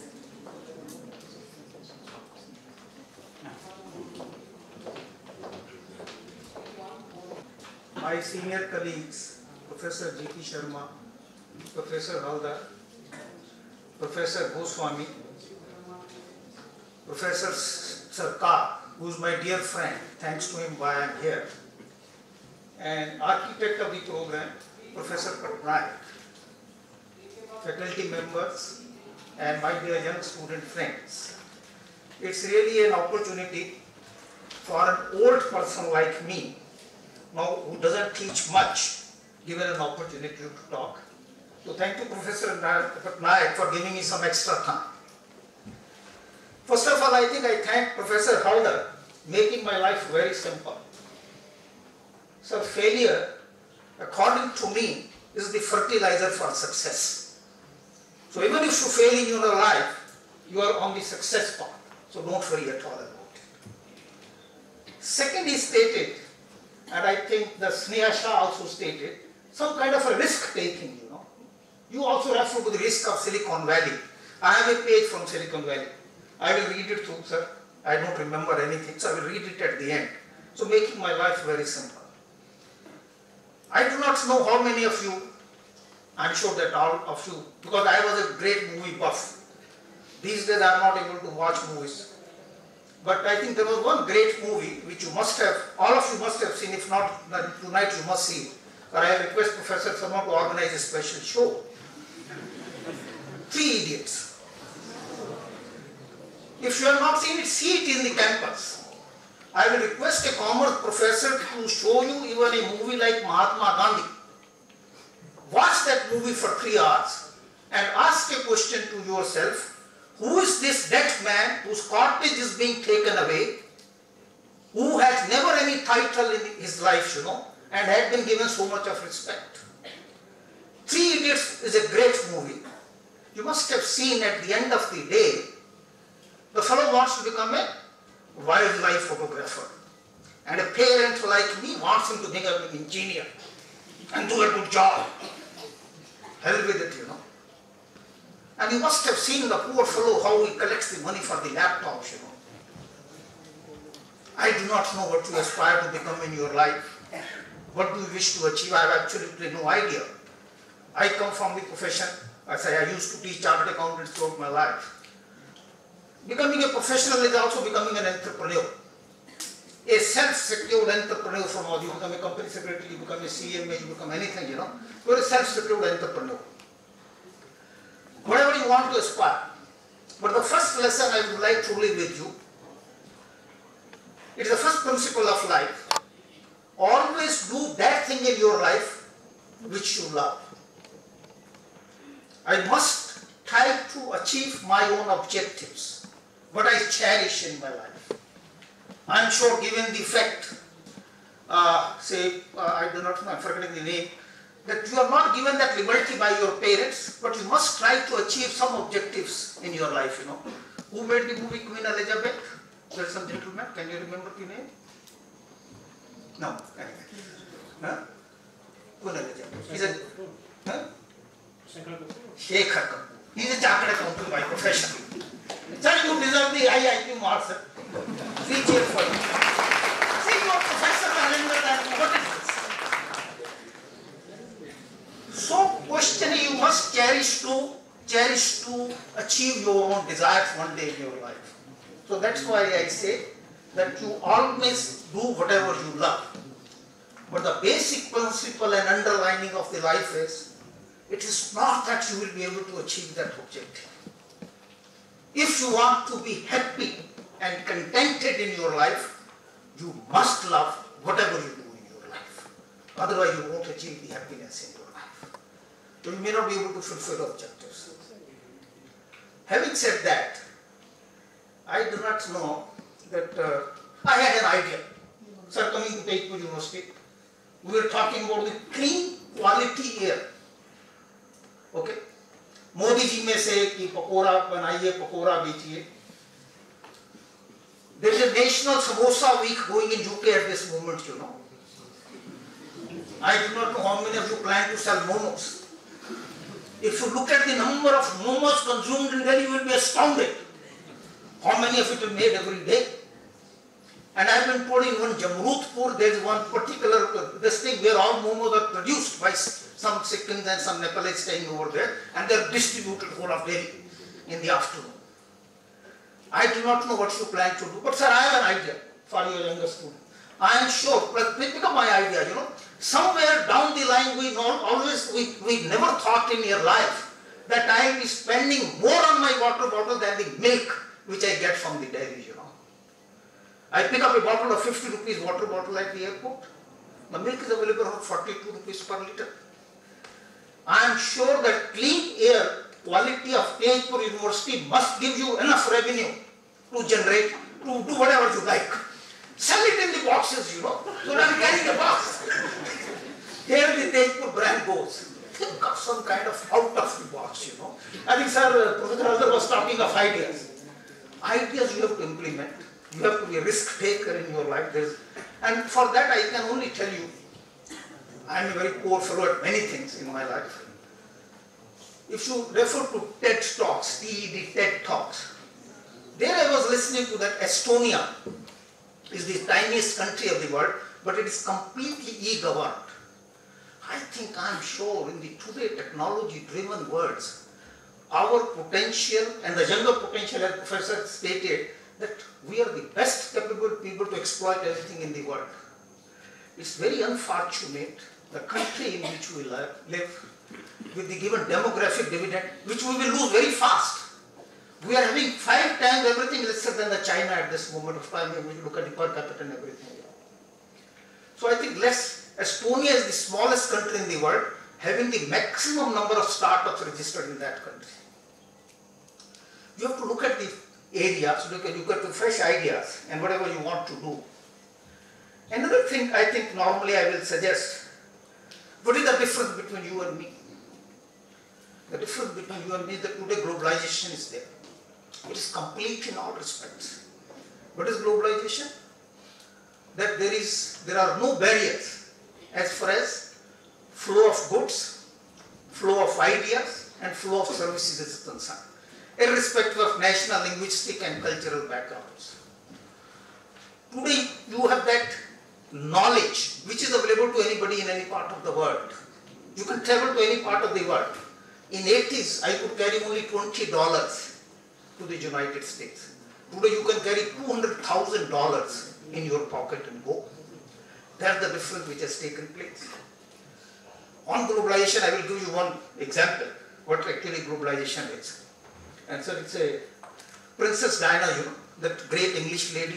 My senior colleagues, Professor G.P. Sharma, Professor Haldar, Professor Goswami, Professor Sarkar, who is my dear friend, thanks to him why I am here, and architect of the program, Professor Patnaik. faculty members, and my dear young student friends. It's really an opportunity for an old person like me, now who doesn't teach much, given an opportunity to talk. So thank you, Professor Nayak, for giving me some extra time. First of all, I think I thank Professor Haldar, making my life very simple. So failure, according to me, is the fertilizer for success. So even if you fail in your life, you are on the success path. So don't worry at all about it. Second, he stated, and I think the Sneha Shah also stated, some kind of a risk taking, you know. You also refer to the risk of Silicon Valley. I have a page from Silicon Valley. I will read it through, sir. I don't remember anything, so I will read it at the end. So making my life very simple. I do not know how many of you, I'm sure that all of you, because I was a great movie buff. These days I am not able to watch movies. But I think there was one great movie which you must have, all of you must have seen, if not tonight you must see it. But I request Professor Sarma to organize a special show. 3 Idiots. If you have not seen it, see it in the campus. I will request a commerce professor to show you even a movie like Mahatma Gandhi. Watch that movie for 3 hours and ask a question to yourself, who is this dead man whose cottage is being taken away, who has never any title in his life, you know, and had been given so much of respect. 3 Idiots is a great movie. You must have seen at the end of the day, the fellow wants to become a wildlife photographer. And a parent like me wants him to become an engineer and do a good job. Hell with it, you know. And you must have seen the poor fellow how he collects the money for the laptops, you know. I do not know what you aspire to become in your life. What do you wish to achieve? I have absolutely no idea. I come from the profession, I say I used to teach chartered accountants throughout my life. Becoming a professional is also becoming an entrepreneur. A self-secured entrepreneur from all. You become a company secretary, you become a CMA, you become anything, you know. You are a self-secured entrepreneur. Whatever you want to aspire. But the first lesson I would like to leave with you, it is the first principle of life. Always do that thing in your life which you love. I must try to achieve my own objectives, what I cherish in my life. I am sure given the fact, I do not know, I am forgetting the name, that you are not given that liberty by your parents, but you must try to achieve some objectives in your life, you know. Who made the movie Queen Elizabeth? There is some gentleman, can you remember the name? No. Huh? Queen Elizabeth. He said, huh? Sekhar. He is a chartered accountant by profession. Sir, you deserve the IIP marks, sir. 3 cheers for you. See, your professor calendar and what is this? So, question you must cherish to achieve your own desires one day in your life. So that's why I say that you always do whatever you love. But the basic principle and underlining of the life is, it is not that you will be able to achieve that objective. If you want to be happy and contented in your life, you must love whatever you do in your life. Otherwise you won't achieve the happiness in your life. So you may not be able to fulfill objectives. Having said that, I do not know that I had an idea. Sir, coming to Tezpur University, we were talking about the clean quality air. Okay? Modi ji में से कि पकोड़ा बनाइए पकोड़ा बेचिए. There is a national samosa week going in UK at this moment, you know. I do not know how many of you plan to sell momos. If you look at the number of momos consumed in Delhi, you will be astounded. How many of it are made every day? And I have been told in one Jamrudpur, there is one particular this thing where all momos are produced by some Sikhs and some Nepalese staying over there, and they are distributed whole of Delhi in the afternoon. I do not know what you plan to do, but sir, I have an idea for your younger student. I am sure, please become my idea, you know. Somewhere down the line, we never thought in your life that I will be spending more on my water bottle than the milk which I get from the dairy, you know. I pick up a bottle of 50 rupees water bottle at the airport. The milk is available for 42 rupees per liter. I am sure that clean air quality of Tezpur University must give you enough revenue to generate, to do whatever you like. Sell it in the boxes, you know. So I'm carrying a box. Here the Tezpur brand goes. Think of some kind of out of the box, you know. I think Sir, Professor Haldar was talking of ideas. Ideas you have to implement. You have to be a risk taker in your life. And for that I can only tell you, I am a very poor fellow at many things in my life. If you refer to TED Talks, TED, TED Talks, there I was listening to that Estonia is the tiniest country of the world, but it is completely e-governed. I think I am sure in the today technology-driven worlds, our potential and the younger potential, as Professor stated, that we are the best capable people to exploit everything in the world. It's very unfortunate, the country in which we live, with the given demographic dividend, which we will lose very fast. We are having 5 times everything lesser than the China at this moment of time when we look at the per capita and everything. So I think Estonia is the smallest country in the world, having the maximum number of startups registered in that country. You have to look at the areas, look at the fresh ideas and whatever you want to do. Another thing I think normally I will suggest, what is the difference between you and me? The difference between you and me is that today globalization is there. It is complete in all respects. What is globalization? That there are no barriers as far as flow of goods, flow of ideas and flow of services is concerned, irrespective of national, linguistic and cultural backgrounds. Today you have that knowledge which is available to anybody in any part of the world. You can travel to any part of the world. In 80s, I could carry only $20 to the United States. Today you can carry $200,000 in your pocket and go. That's the difference which has taken place. On globalization, I will give you one example, what actually globalization is. And so it's a Princess Diana, you know, that great English lady,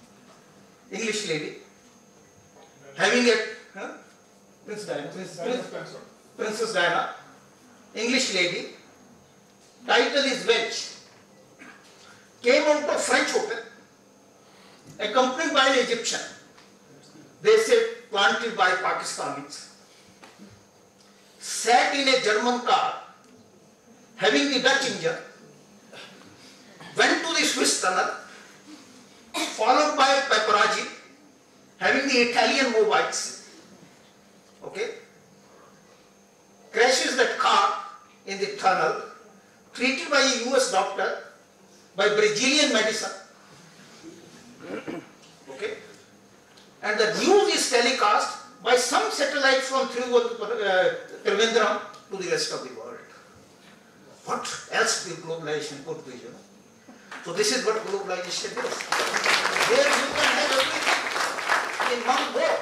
having a, Princess Diana, English lady, title is Welsh, came out of French hotel, accompanied by an Egyptian. They said planted by Pakistanis, sat in a German car, having the Dutch engine, went to the Swiss tunnel, followed by paparazzi, having the Italian mobiles, okay, crashes that car in the tunnel, treated by a US doctor, by Brazilian medicine, okay, and the news is telecast by some satellite from Trivandrum to the rest of the world. What else will globalization put to you? So this is what globalization is. Where you can have everything in one go.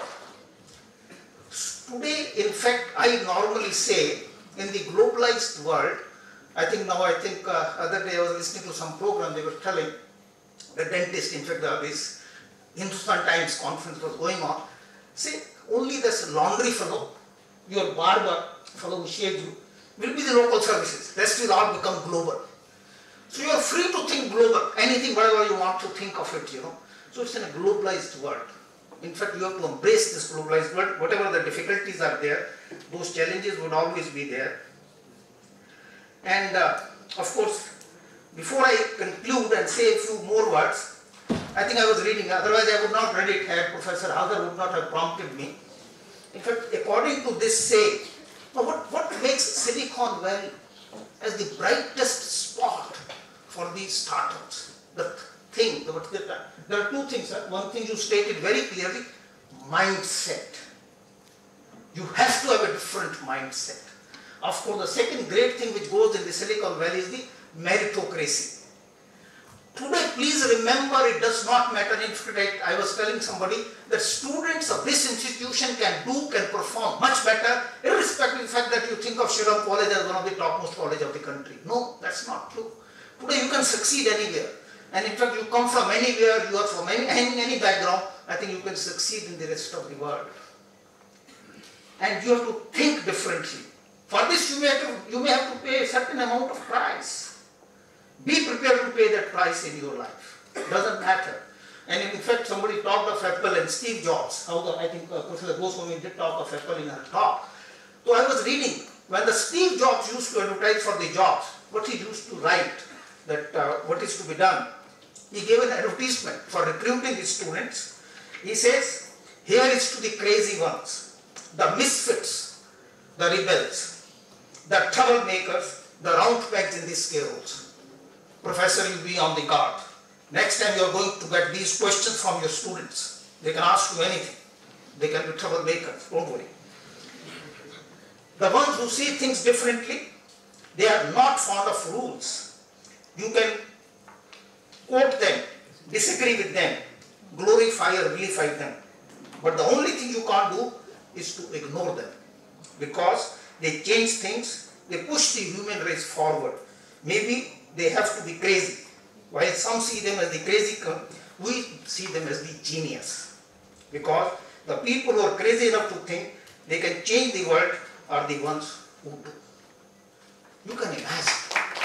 Today, in fact, I normally say in the globalized world, other day I was listening to some program, they were telling the dentist, in fact, this Hindustan Times conference was going on, say only this laundry fellow, your barber fellow who shaves you, will be the local services. Rest will all become global. So you are free to think global, anything, whatever you want to think of it, you know. So it's in a globalized world. In fact, you have to embrace this globalized world. Whatever the difficulties are there, those challenges would always be there. And of course, before I conclude and say a few more words, I think I was reading, otherwise I would not read it had Professor Haldar would not have prompted me. In fact, according to this say, what makes Silicon Valley as the brightest spot for these startups? There are two things. One thing you stated very clearly, mindset. You have to have a different mindset. Of course, the second great thing which goes in the Silicon Valley is the meritocracy. Today, please remember, it does not matter. In fact, I was telling somebody that students of this institution can perform much better, irrespective of the fact that you think of Shri College as one of the topmost colleges of the country. No, that's not true. Today, you can succeed anywhere. And in fact, you come from anywhere, you are from any background, I think you can succeed in the rest of the world. And you have to think differently. For this, you may have to pay a certain amount of price. Be prepared to pay that price in your life. Doesn't matter. And in fact, somebody talked of Apple and Steve Jobs. I think Professor Goswami did talk of Apple in her talk. So I was reading, when the Steve Jobs used to advertise for the jobs, what he used to write, that what is to be done. He gave an advertisement for recruiting his students. He says, here is to the crazy ones, the misfits, the rebels, the troublemakers, the round pegs in the scales. Professor, you be on the guard. Next time you are going to get these questions from your students. They can ask you anything. They can be troublemakers, don't worry. The ones who see things differently, they are not fond of rules. You can quote them, disagree with them, glorify or vilify them. But the only thing you can't do is to ignore them. Because they change things, they push the human race forward. Maybe they have to be crazy. While some see them as the crazy, we see them as the genius. Because the people who are crazy enough to think they can change the world are the ones who do. You can imagine.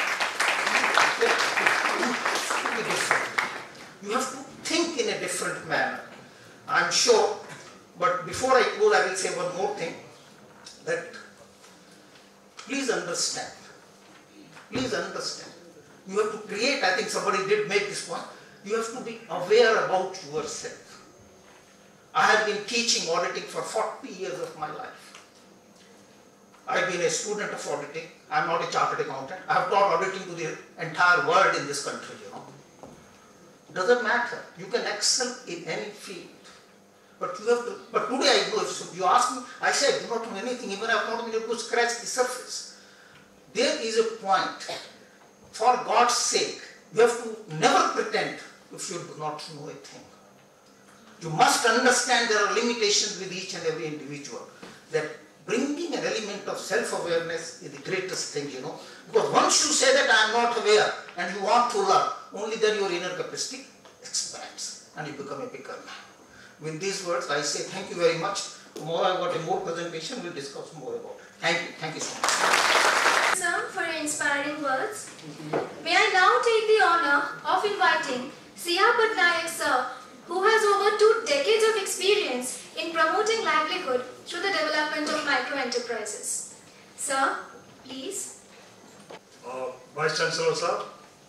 You have to think in a different manner. I'm sure, but before I close, I will say one more thing, that please understand. Please understand. You have to create, I think somebody did make this point, you have to be aware about yourself. I have been teaching auditing for 40 years of my life. I've been a student of auditing. I'm not a chartered accountant. I have taught auditing to the entire world in this country, you know. Doesn't matter. You can excel in any field. But you have to, but today I know, if you ask me, I say I do not know anything, even I have not been able to scratch the surface. There is a point. For God's sake, you have to never pretend if you do not know a thing. You must understand there are limitations with each and every individual. That bringing an element of self-awareness is the greatest thing, you know. Because once you say that I am not aware and you want to learn, only then your inner capacity expands and you become a bigger man. With these words, I say thank you very much. Tomorrow I have got a more presentation, we'll discuss more about it. Thank you so much. Sir, for your inspiring words. May I now take the honor of inviting C.R. Patnaik sir, who has over 2 decades of experience in promoting livelihood through the development of micro-enterprises. Sir, please. Vice Chancellor sir,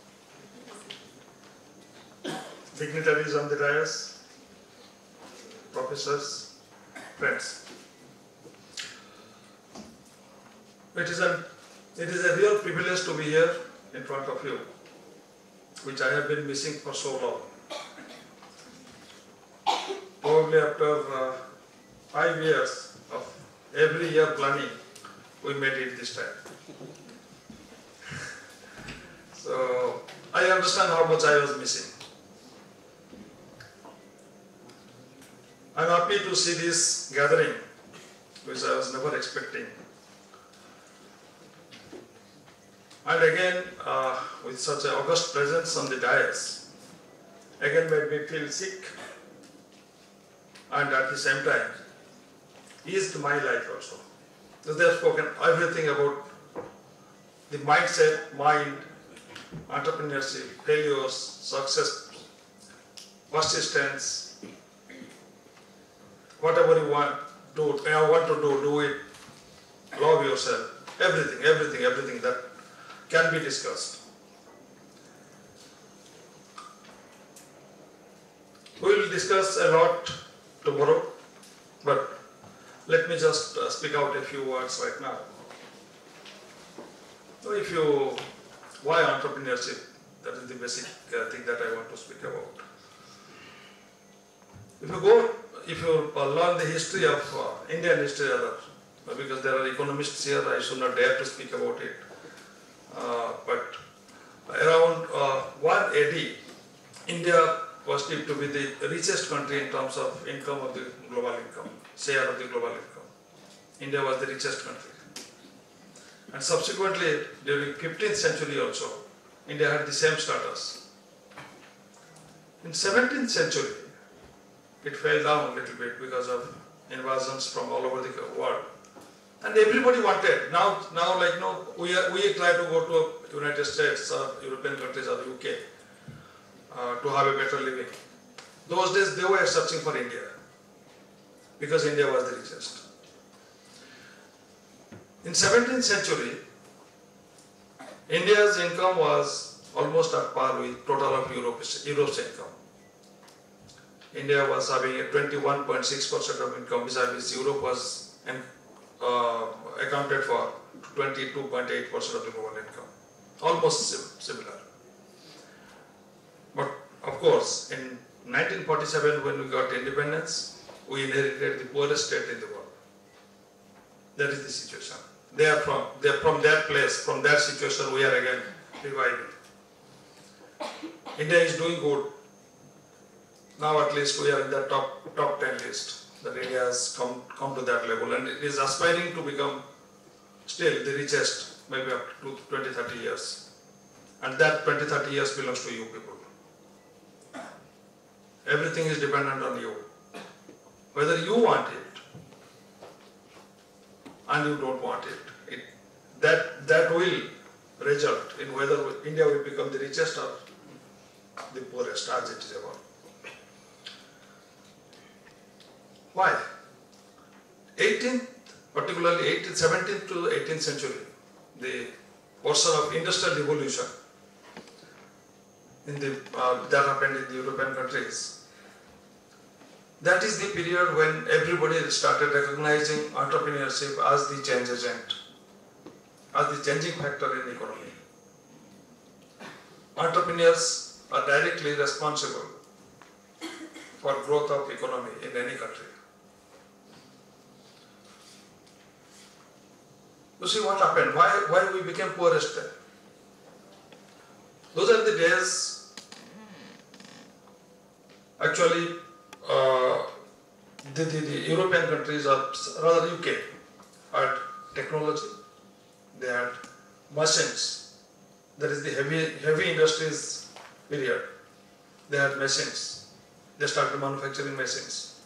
dignitaries on the dais, professors, friends. It is a real privilege to be here in front of you, which I have been missing for so long. Probably after 5 years of every year planning, we made it this time. So I understand how much I was missing. I am happy to see this gathering, which I was never expecting. And again, with such an august presence on the dais, again made me feel sick, and at the same time, eased my life also. So they have spoken everything about the mindset, mind, entrepreneurship, failures, success, persistence, whatever you want to do it, love yourself, everything that can be discussed. We will discuss a lot tomorrow, but let me just speak out a few words right now. So why entrepreneurship? That is the basic thing that I want to speak about. If you learn the history of Indian history, because there are economists here, I should not dare to speak about it. But around 1 AD, perspective to be the richest country in terms of income of the global income, share of the global income. India was the richest country. And subsequently, during 15th century also, India had the same status. In 17th century, it fell down a little bit because of invasions from all over the world. And everybody wanted, now like we try to go to United States or European countries or UK to have a better living. Those days they were searching for India because India was the richest. In 17th century, India's income was almost at par with total of Europe's income. India was having a 21.6% of income, vis-a-vis Europe was accounted for 22.8% of the global income. Almost similar. But of course, in 1947 when we got independence, we inherited the poorest state in the world. That is the situation. They are from that place, from that situation we are again reviving. India is doing good. Now at least we are in the top 10 list. That India has come to that level and it is aspiring to become still the richest, maybe up to 20-30 years. And that 20-30 years belongs to you people. Everything is dependent on you. Whether you want it and you don't want it, that will result in whether India will become the richest or the poorest as it is about. Why? 18th, particularly 17th to 18th century, the portion of industrial revolution that happened in the European countries. That is the period when everybody started recognizing entrepreneurship as the change agent, as the changing factor in the economy. Entrepreneurs are directly responsible for growth of economy in any country. You see what happened, why we became poorest then. Those are the days, actually, the European countries, or rather UK, had technology, they had machines. That is the heavy industries period. They had machines. They started manufacturing machines.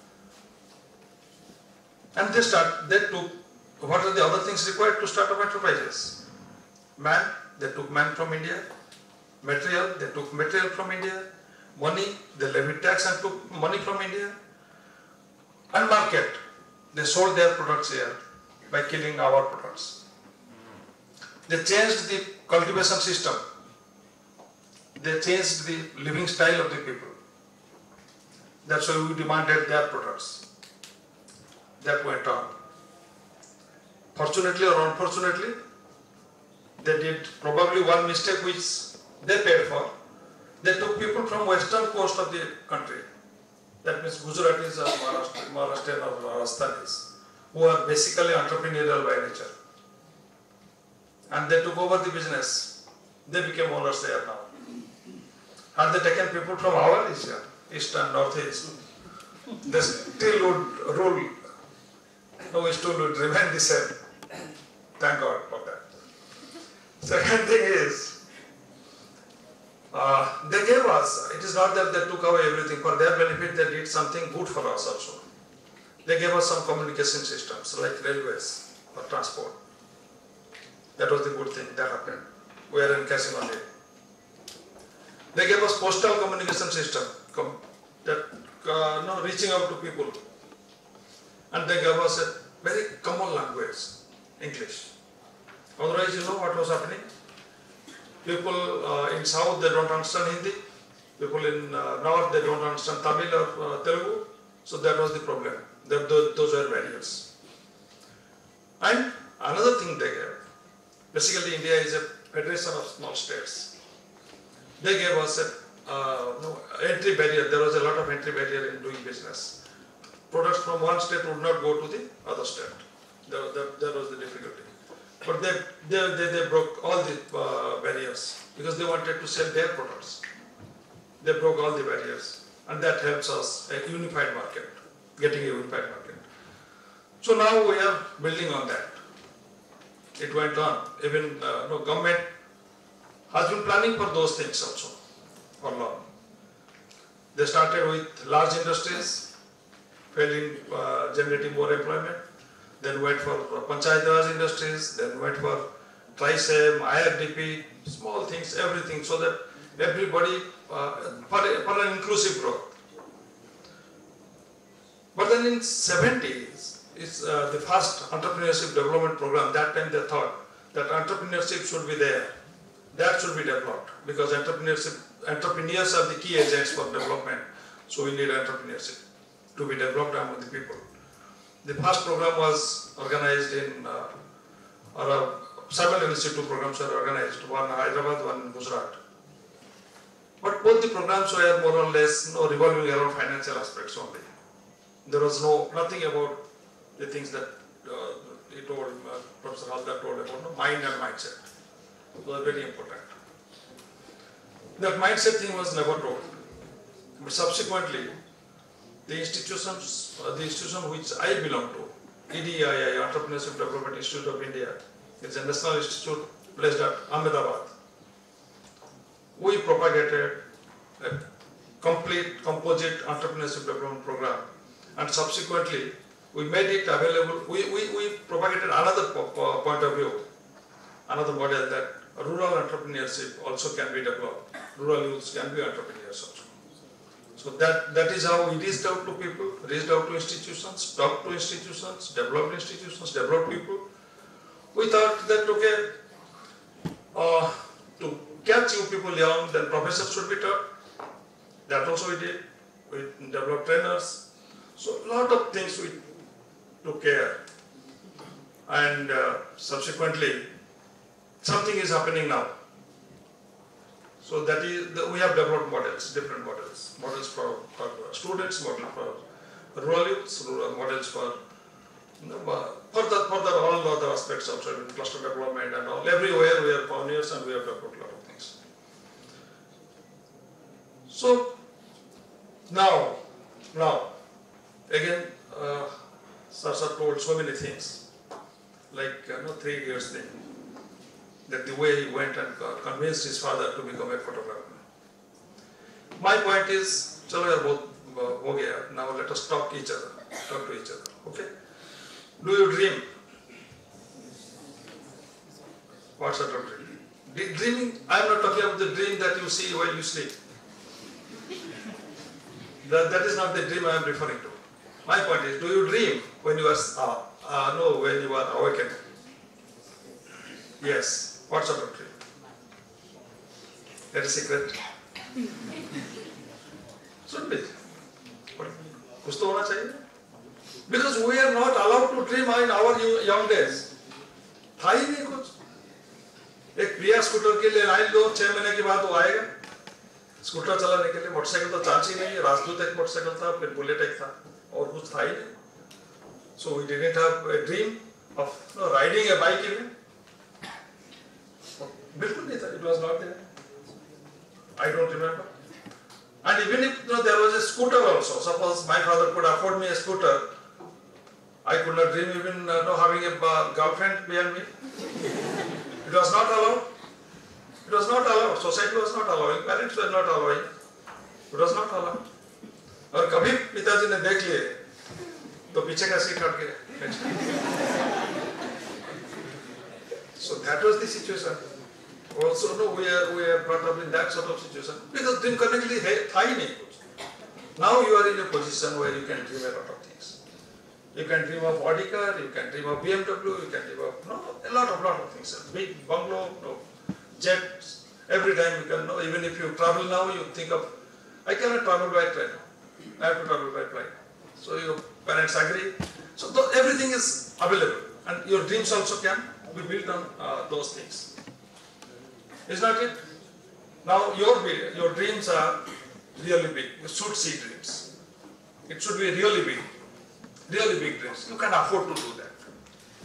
And they took, what are the other things required to start up enterprises? Man, they took man from India. Material, they took material from India. Money, they levied tax and took money from India. And market, they sold their products here by killing our products. They changed the cultivation system. They changed the living style of the people. That's why we demanded their products. That went on. Fortunately or unfortunately, they did probably one mistake which they paid for. They took people from western coast of the country. That means Gujaratis or Maharashtrian or Rajasthanis, who are basically entrepreneurial by nature. And they took over the business. They became owners there now. Had they taken people from our region, east and northeast, they still would rule. No, we still would remain the same. Thank God for that. Second thing is, they gave us, it is not that they took away everything, for their benefit they did something good for us also. They gave us some communication systems like railways or transport. That was the good thing that happened. We are encashing on it. They gave us postal communication system, reaching out to people. And they gave us a very common language, English. Otherwise, you know what was happening? People in south, they don't understand Hindi. People in north, they don't understand Tamil or Telugu. So that was the problem. Those were barriers. And another thing they gave. Basically, India is a federation of small states. They gave us a entry barrier. There was a lot of entry barrier in doing business. Products from one state would not go to the other state. That was the difficulty. But they broke all the barriers because they wanted to sell their products. They broke all the barriers, and that helps us a unified market, getting a unified market. So now we are building on that. It went on. Even government has been planning for those things also for long. They started with large industries, failing generating more employment. Then went for Panchayat Raj industries. Then went for TRISEM, IRDP, small things, everything, so that everybody for an inclusive growth. But then in 70s, it's the first entrepreneurship development program. That time they thought that entrepreneurship should be there. That should be developed because entrepreneurs are the key agents for development. So we need entrepreneurship to be developed among the people. The first program was organized in, simultaneously two programs were organized, one in Hyderabad, one in Gujarat. But both the programs were more or less revolving around financial aspects only. There was nothing about the things that he told, Professor Haldar told about mind and mindset. It was very important. That mindset thing was never told. But subsequently, the institution which I belong to, EDII, Entrepreneurship Development Institute of India, it's a national institute placed at Ahmedabad. We propagated a complete composite entrepreneurship development program, and subsequently we made it available. We propagated another point of view, another model that rural entrepreneurship also can be developed. Rural youths can be entrepreneurs also. So that is how we reached out to people, reached out to institutions, talked to institutions, developed people. We thought that to catch you people young, then professors should be taught. That also we did. We developed trainers. So a lot of things we took care. And subsequently, something is happening now. So that is, we have developed models, different models. Models for students, models for rural youths, models for further all other aspects of cluster development and all. Everywhere we are pioneers and we have developed a lot of things. So now, again, Sir told so many things, like 3 years thing, that the way he went and convinced his father to become a photographer. My point is, chalo yaar bahut ho gaya, now let us talk to each other, okay? Do you dream? What sort of dream? Dreaming, I am not talking about the dream that you see while you sleep. That is not the dream I am referring to. My point is, do you dream when you are, when you are awakened? Yes. What sort of dream? That is secret. Should be. Kuch to hona chahiye. Because we are not allowed to dream in our young days. था ही नहीं कुछ. एक प्रिया scooter के लिए line लो, 6 महीने के बाद वो आएगा. स्कूटर चलाने के लिए मोटरसाइकिल तो चांस ही नहीं है. राजदूत एक मोटरसाइकिल था, फिर बुलेट एक था, और कुछ था ही नहीं. So we didn't have a dream of riding a bike even. बिल्कुल नहीं था. It was not there. I don't remember. And even if there was a scooter also, suppose my father could afford me a scooter, I could not dream even having a girlfriend behind me. It was not allowed. It was not allowed. Society was not allowing. Parents were not allowing. It was not allowed. और कभी पिताजी ने देख लिए तो पीछे का seat हट गया. So that was the situation. Also, we are brought up in that sort of situation because dream करने के लिए था ही नहीं कुछ. Now you are in a position where you can dream a lot of things. You can dream of Audi car, you can dream of BMW, you can dream of a lot of things. Big bungalow, jets. Every time you can even if you travel now, you think of, I cannot travel by train. I have to travel by plane. So your parents agree. So everything is available, and your dreams also can be built on those things. Is not it? Now your dreams are really big. You should see dreams. It should be really big dreams. You can afford to do that.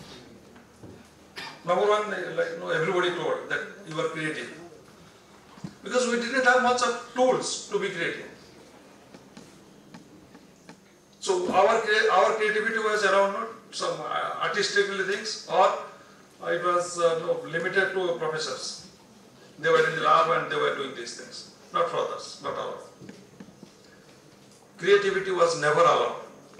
Number one, everybody told that you are creative. because we didn't have much of tools to be creative. So our creativity was around some artistic things, or it was limited to professors. They were in the lab and they were doing these things, not for others, not allowed. Creativity was never allowed.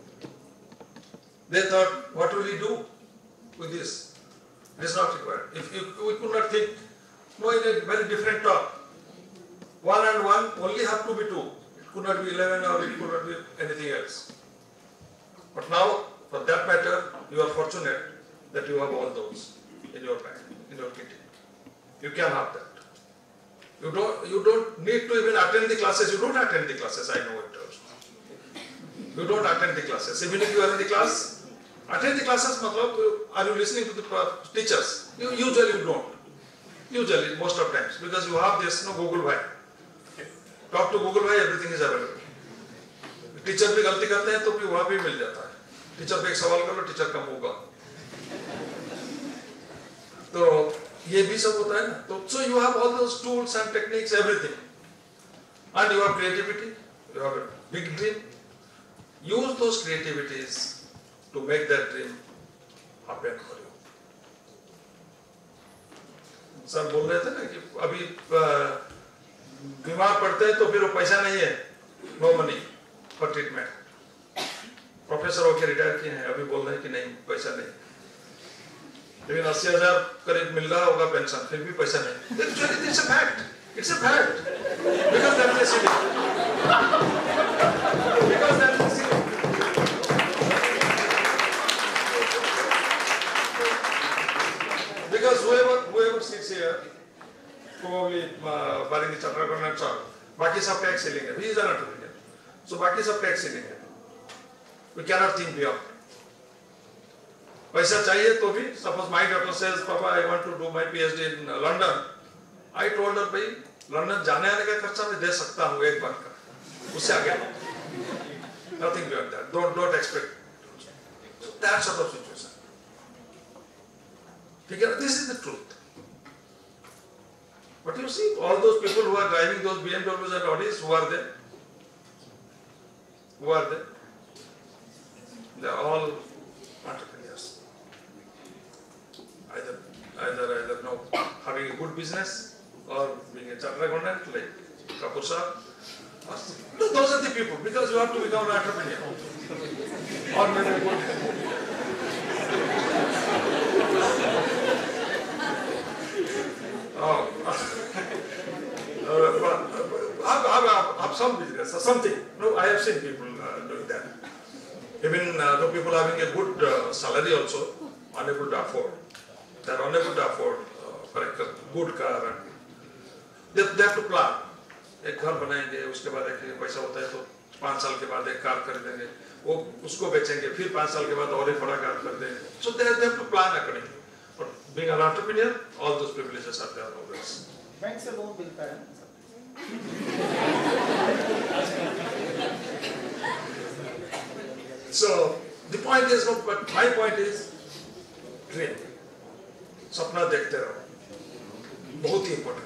They thought, what will we do with this? It is not required. We could not think, in a very different talk. 1 and 1 only have to be 2. It could not be 11 or it could not be anything else. But now, for that matter, you are fortunate that you have all those in your bag, in your kitty. You can have that. You don't need to even attend the classes. You don't attend the classes, I know it also. You don't attend the classes. Even if you are in the class, attend the classes, are you listening to the teachers? Usually you don't. Usually, most of times, because you have this Google Bhai. Talk to Google Bhai, everything is available. Teacher भी गलती करते हैं तो भी वहाँ भी मिल जाता है. टीचर पे एक सवाल करो, टीचर कम होगा. तो ये भी सब होता है ना. तो so you have all those tools and techniques, everything, and you have creativity. You have a big dream. Use those creativities to make that dream happen for you. Sir बोल रहे थे ना कि अभी बीमार पड़ते हैं तो फिर वो पैसा नहीं है, no money for treatment. Professor होकर रिटायर किए हैं, अभी बोल रहे हैं कि नहीं पैसा नहीं. लेकिन 80,000 करीब मिल रहा होगा पेंशन, फिर भी पैसा नहीं. It's a fact. It's a fact. Because that is silly. Because that is silly. Because whoever sits here, probably barring the Chancellor and Sarma, बाकी सब टैक्स सीलिंग है. He is an entrepreneur. So बाकी सब tax ceiling है. We cannot think beyond. पैसा चाहिए तो भी, suppose my daughter says, Papa, I want to do my PhD in London. I told her, भाई लंदन जाने आने का खर्चा मैं दे सकता हूँ एक बार का. उससे आगे nothing beyond that. Don't expect. So that sort of situation. This is the truth. But you see, all those people who are driving those BMWs and Audis, who are they? Who are they? They are all entrepreneurs. Either no, having a good business or being a chartered accountant like Kapur sir. No, those are the people, because you have to become an entrepreneur. Or maybe have some business or something. No, I have seen people doing that. Even though people having a good salary also, unable to afford. They are unable to afford for a good car. And they have to plan. एक घर बनाएंगे, उसके बाद एक पैसा होता है तो 5 साल के बाद एक कार खरीदेंगे, वो उसको बेचेंगे, फिर 5 साल के बाद और एक बड़ा कार खरीदेंगे. So they have to plan accordingly. But being an entrepreneur, all those privileges are there always. Bank से लोन मिलता है. So the point is, no, but my point is, dream. सपना देखते रहो. बहुत ही important.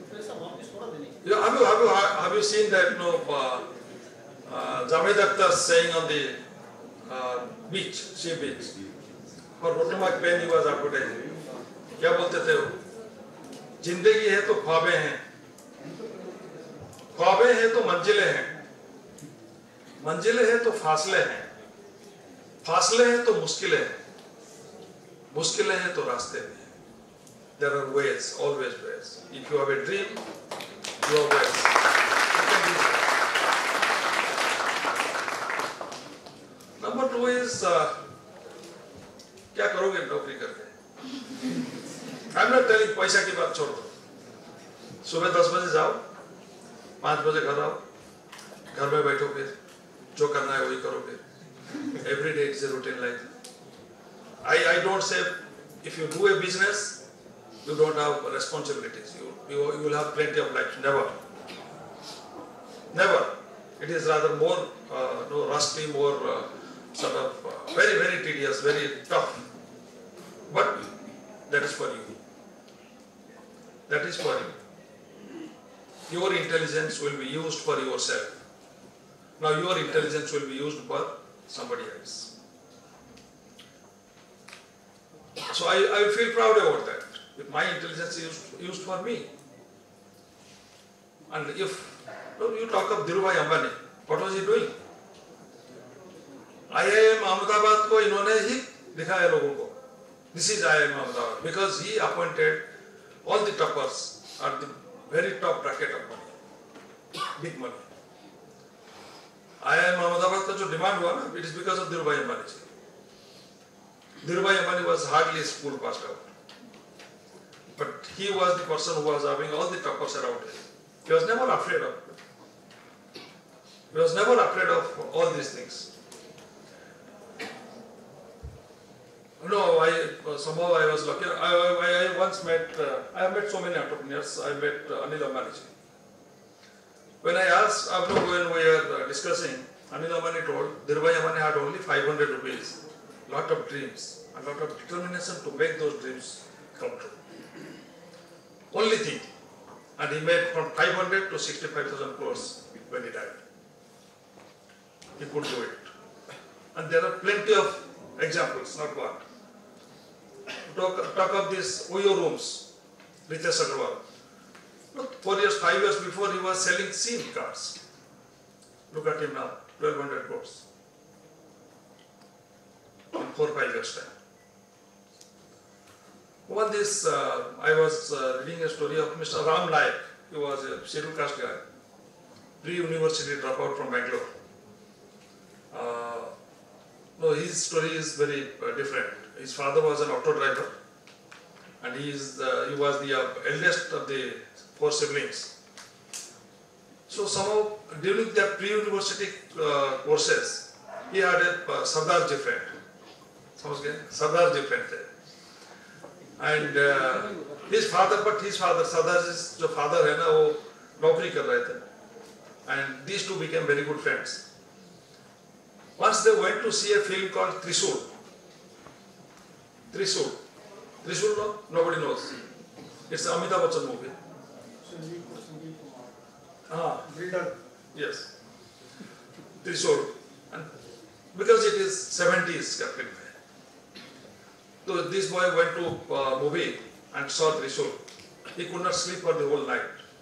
Have you seen that Javed Akhtar saying on the beach, sea beach, for Potomac pen he was advertising. क्या बोलते थे वो? जिंदगी है तो ख्वाबें हैं, ख्वाबें हैं तो मंजिलें हैं, मंजिलें हैं तो फासले हैं, फासले हैं तो मुश्किलें हैं, मुश्किलें हैं तो रास्ते भी हैं. There are ways, always ways. If you have a dream, you have ways. Number 2 is क्या करोगे नौकरी करके? I'm not telling पैसा की बात छोड़ दो. सुबह 10 बजे जाओ, 5 बजे घर आओ, घर में बैठो, फिर जो करना है वही करो. फिर every day is a routine like that. I don't say if you do a business, you don't have responsibilities. You will have plenty of life. Never. Never. It is rather more rusty, more sort of very, very tedious, very tough. But that is for you. That is for you. your intelligence will be used for yourself. Now your intelligence will be used for somebody else. So I feel proud about that. If my intelligence is used for me. And if you talk of Dhirubhai Ambani, what was he doing? IIM Ahmedabad को इन्होंने ही दिखाया लोगों को. This is IIM Ahmedabad because he appointed all the toppers at the very top bracket of money, big money. IIM Ahmedabad का जो demand हुआ ना, it is because of Dhirubhai Ambani ji. Dhirubhai Ambani was hardly school passed out, but he was the person who was having all the toppers around him. He was never afraid of it. He was never afraid of all these things. No, somehow I was lucky. I once met, I have met so many entrepreneurs. I met Anil Ambani ji. When I asked, when we were discussing, Anil Ambani told, Dhirubhai Ambani had only 500 rupees, lot of dreams, and lot of determination to make those dreams come true. Only thing. And he made from 500 to 65,000 crores when he died. He could do it. And there are plenty of examples, not one. Talk of these Oyo rooms, Ritesh Agarwal. Look, 4 years, 5 years before he was selling SIM cards. Look at him now, 1200 crores. In 4-5 years time. One this, I was reading a story of Mr. Ram Naik. He was a scheduled caste guy, pre-university dropout from Bangalore. No, his story is very different. His father was an auto driver, and he was the eldest of the 4 siblings. So somehow during their pre-university courses, he had a Sardar ji friend. Sardar ji friend. And his father, Sardar's father है ना वो नौकरी कर रहे थे, and these two became very good friends. Once they went to see a film called Trisul. Trisul, no? Nobody knows. It's an Amitabh Bachchan movie. Builder. Yes. Trisul. And because it is 70s film. So this boy went to movie and saw Trisul. He could not sleep for the whole night.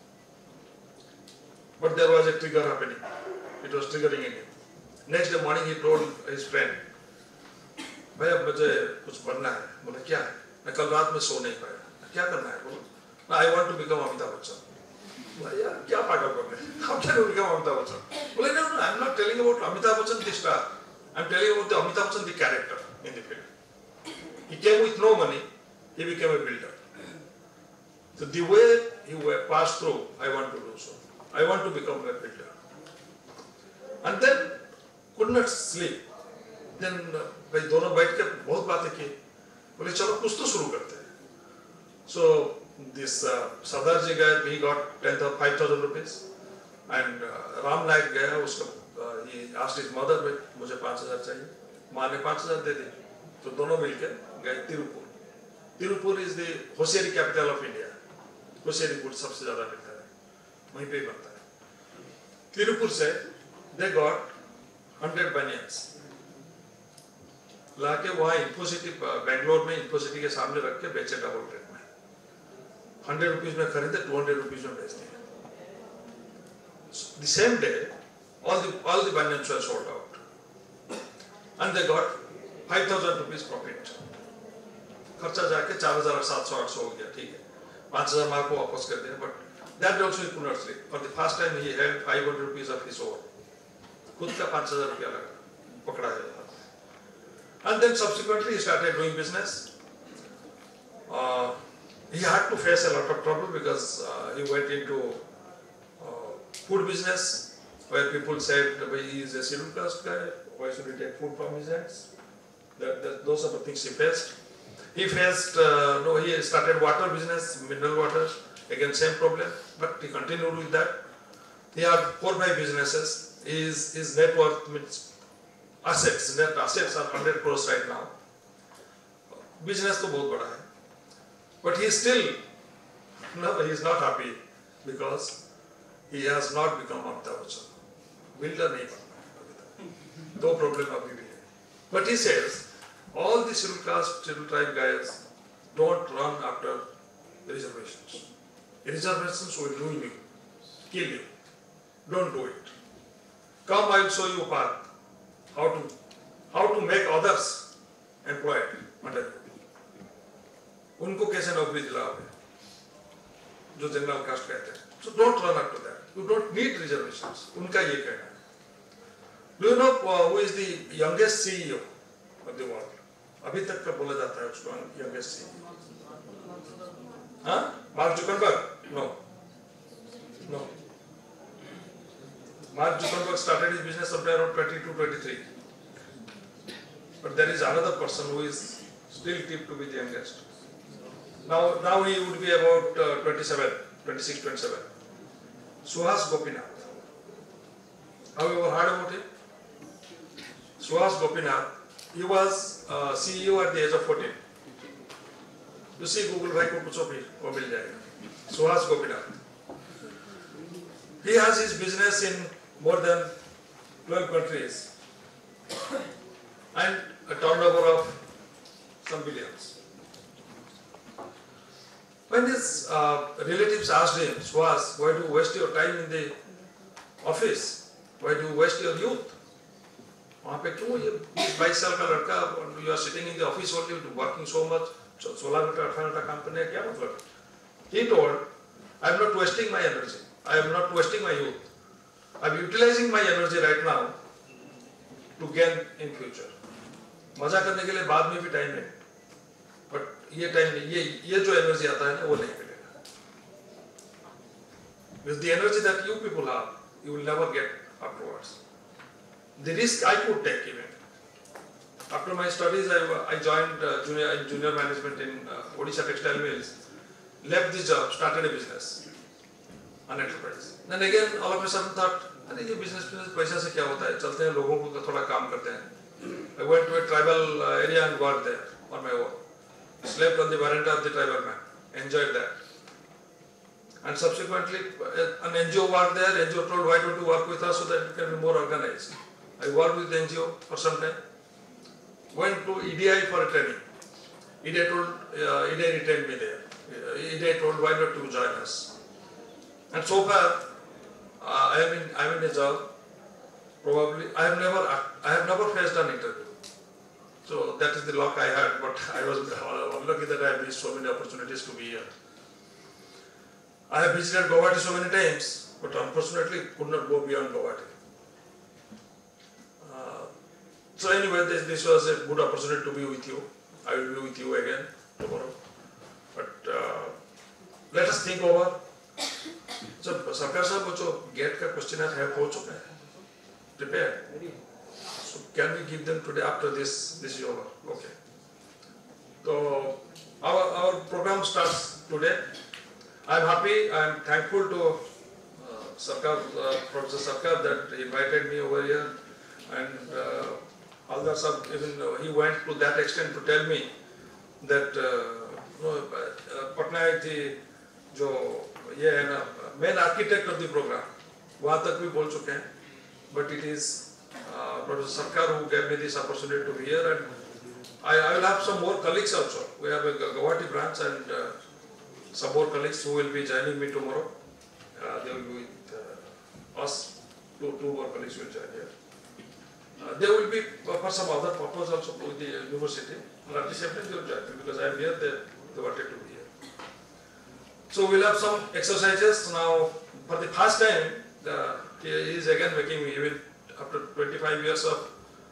But there was a trigger happening. It was triggering in him. Next day morning he told his friend, भाई अब मुझे कुछ बनना है. बोले क्या है? मैं कल रात में सो नहीं पाया. क्या करना है? बोलो, I want to become Amitabh Bachchan. बोले यार क्या पागल कर रहे? How can you become Amitabh Bachchan? बोले no, I'm not telling about Amitabh Bachchan the star. I'm telling about the Amitabh Bachchan the character in the film. He came with no money. He became a builder. So the way he passed through, I want to do so. I want to become a builder. And then could not sleep. Then भाई दोनों बैठ के बहुत बातें की. बोले चलो कुछ तो शुरू करते हैं. So this Sardar ji guy, he got 5,000 rupees, and Ram Naik गया उसका he asked his mother भाई मुझे 5,000 चाहिए. माँ ने 5,000 दे दी. तो दोनों मिलके गए तिरुपुर. तिरुपुर is the होशियारी capital of India. होशियारी गुड़ सबसे ज़्यादा मिलता है. वहीं पे ही बनता है. तिरुपुर से they got 100 banians. लाके वहाँ इन्फोसिटी बेंगलोर में इन्फोसिटी के सामने रख के बेचे डबल रेट में. 100 rupees में खरीदे 200 rupees में बेच दिए. The same day, all the banians were sold out, and they got 5,000 rupees profit. खर्चा जाके 4,700 हो गया. ठीक है, 5,000 मार्क को वापस कर दिया. But that also he could not sleep. For the first time he held 500 rupees of his own. खुद का 5,000 रुपया लगा, पकड़ा गया. And then subsequently he started doing business. He had to face a lot of trouble because he went into food business, where people said he is a scheduled caste guy, why should he take food from his hands? Those are the things he faced. He faced, he started water business, mineral water, again same problem, but he continued with that. He had 4-5 businesses. His net worth means net assets are 100 crores right now. Business तो बहुत बड़ा है, but he is not happy because he has not become Amitabh Bachchan. Builder नहीं बनना, दो problem अभी भी है. But he says, all the scheduled caste, scheduled tribe guys don't run after reservations. Reservations will ruin you, kill you. Don't do it. Come, I will show you a path. How to make others employed under you. उनको कैसे नौकरी दिलाओगे जो general caste कहते हैं. So don't run after that. You don't need reservations. उनका ये कहना है. Do you know who is the youngest CEO of the world? अभी तक का बोला जाता है उसको youngest CEO. हाँ? Mark Zuckerberg? No. No. Mark Zuckerberg started his business somewhere around 22, 23. But there is another person who is still tipped to be the youngest. Now he would be about 27, 26, 27. Suhas Gopinath. Have you ever heard about him? Suhas Gopinath. He was CEO at the age of 14. You see Google भाई को पूछो भी वो मिल जाएगा. Suhas Gopinath. He has his business in more than 12 countries and a turnover of some billions. When his relatives asked him, Suhas, why do you waste your time in the office? Why do you waste your youth? वहाँ पे क्यों ये 22 साल का लड़का, you are sitting in the office only, working so much, 16 घंटा 18 घंटा काम करने का क्या मतलब? He told, I am not wasting my energy. I am not wasting my youth. I am utilizing my energy right now to gain in future. मजा करने के लिए बाद में भी टाइम है, but ये टाइम नहीं, ये जो एनर्जी आता है ना वो नहीं मिलेगा. With the energy that you people have, you will never get afterwards. The risk I could take even. After my studies, I joined junior management in Odisha Textile Mills, left this job, started a business, an enterprise. Then again, all of a sudden thought, अरे ये business पैसा से क्या होता है? चलते हैं लोगों को थोड़ा काम करते हैं. I went to a tribal area and worked there on my own. Slept on the veranda of the tribal man. Enjoyed that. And subsequently, an NGO worked there. NGO told, why don't you work with us so that it can be more organized? I worked with the NGO for some time. Went to EDI for a training. EDI retained me there. EDI told, why not you join us? And so far, I am in a job. Probably, I have never faced an interview. So that is the luck I had, but I was unlucky that I missed so many opportunities to be here. I have visited Guwahati so many times, but unfortunately could not go beyond Guwahati. So anyway, this was a good opportunity to be with you. I will be with you again tomorrow. But let us think over. So Sarkar sir, वो जो GATE का questionnaire है हो चुका है. Prepared. So can we give them today after this is over? Okay. So our program starts today. I am happy. I am thankful to Sarkar, Professor Sarkar, that he invited me over here, and Haldar sir, even he went to that extent to tell me that Patna थी जो ये है ना main architect of the program, वहाँ तक भी बोल चुके हैं. But it is Professor Sarkar who gave me this opportunity to be here, and I will have some more colleagues also. We have a Guwahati branch and some more colleagues who will be joining me tomorrow. They will be with us. Two more colleagues will join here. They will be for some other purpose also with the university. And at the same time they will join me because I am here. They wanted to be here. So we will have some exercises now. For the first time, he is again making me, even after 25 years of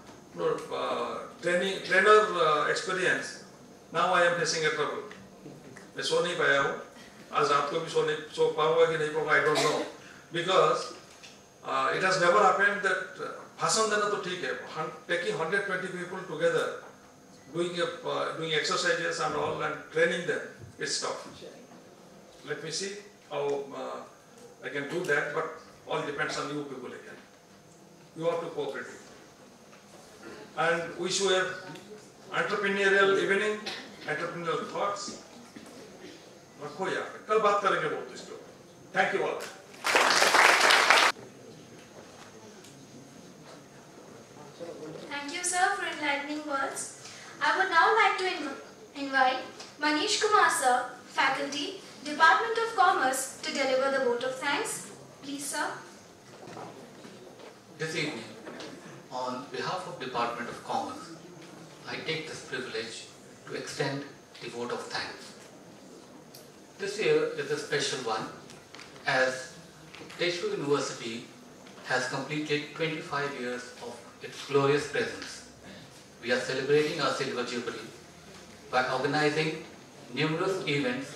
trainer experience, now I am facing a trouble. मैं सो नहीं पाया हूँ. आज रात को भी सो पाऊँगा कि नहीं पाऊँगा, I don't know, because it has never happened that भाषण देना तो ठीक है, taking 120 people together, doing exercises and all and training them, it's tough. Let me see how I can do that, but all depends on you people again. You have to cooperate with me. And wish you a entrepreneurial evening, entrepreneurial thoughts. रखो यार, कल बात करेंगे बहुत इसके ऊपर. Thank you all. Manish Kumar sir, Faculty, Department of Commerce, to deliver the vote of thanks. Please, sir. This evening, on behalf of Department of Commerce, I take this privilege to extend the vote of thanks. This year is a special one as Tezpur University has completed 25 years of its glorious presence. We are celebrating our silver jubilee by organizing numerous events,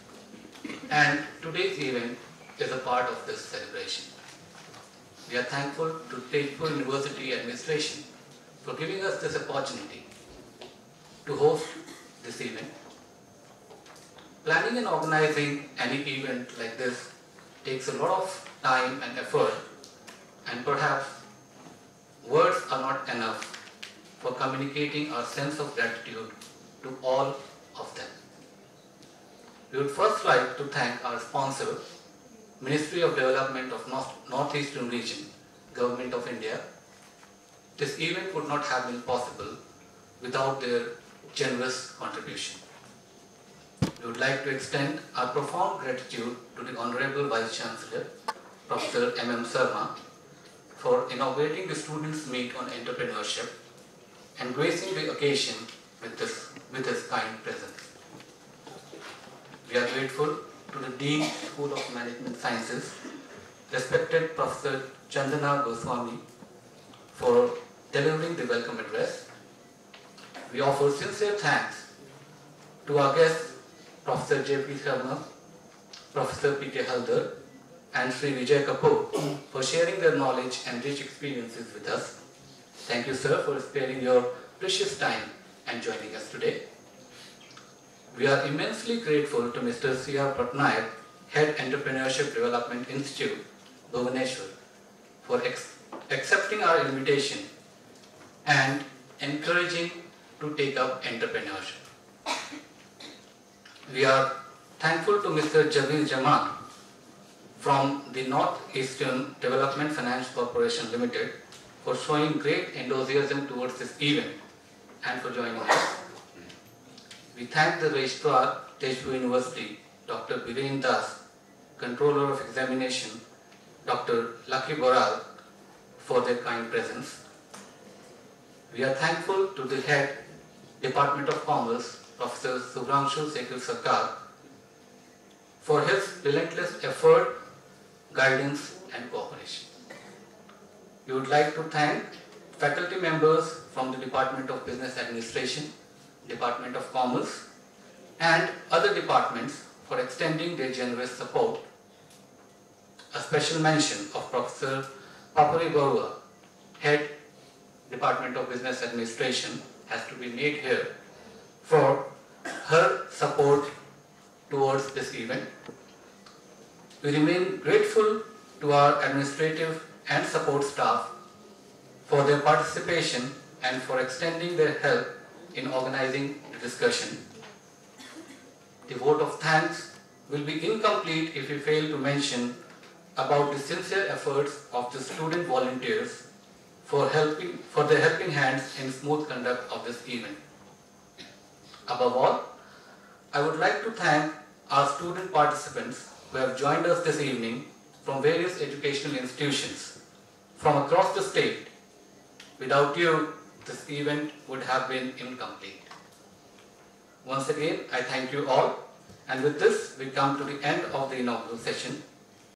and today's event is a part of this celebration. We are thankful to Tezpur University administration for giving us this opportunity to host this event. Planning and organizing any event like this takes a lot of time and effort, and perhaps words are not enough for communicating our sense of gratitude to all of them. We would first like to thank our sponsor, Ministry of Development of Northeastern Region, Government of India. This event would not have been possible without their generous contribution. We would like to extend our profound gratitude to the Honorable Vice Chancellor, Professor Sarma, for inaugurating the Students' Meet on Entrepreneurship and gracing the occasion with his kind presence. We are grateful to the Dean, School of Management Sciences, respected Professor Chandana Goswami, for delivering the welcome address. We offer sincere thanks to our guests, Professor J.P. Sharma, Professor P.K. Haldar, and Shri Vijay Kapur for sharing their knowledge and rich experiences with us. Thank you, sir, for sparing your precious time and joining us today. We are immensely grateful to Mr. C.R. Patnaik, Head Entrepreneurship Development Institute, Bhubaneswar, for accepting our invitation and encouraging to take up entrepreneurship. We are thankful to Mr. Javed Jaman from the Northeastern Development Finance Corporation Limited for showing great enthusiasm towards this event and for joining us. We thank the Registrar, Tezpur University, Dr. Biren Das, Controller of Examination, Dr. Lucky Boral, for their kind presence. We are thankful to the Head, Department of Commerce, Professor Subhrangshu Sarkar, for his relentless effort, guidance and cooperation. We would like to thank faculty members from the Department of Business Administration, Department of Commerce and other departments for extending their generous support. A special mention of Professor Kapur, Head, Department of Business Administration, has to be made here for her support towards this event. We remain grateful to our administrative and support staff for their participation and for extending their help in organizing the discussion. The vote of thanks will be incomplete if we fail to mention about the sincere efforts of the student volunteers for their helping hands in smooth conduct of this event. Above all, I would like to thank our student participants who have joined us this evening from various educational institutions from across the state. Without you, this event would have been incomplete. Once again, I thank you all, and with this, we come to the end of the inaugural session.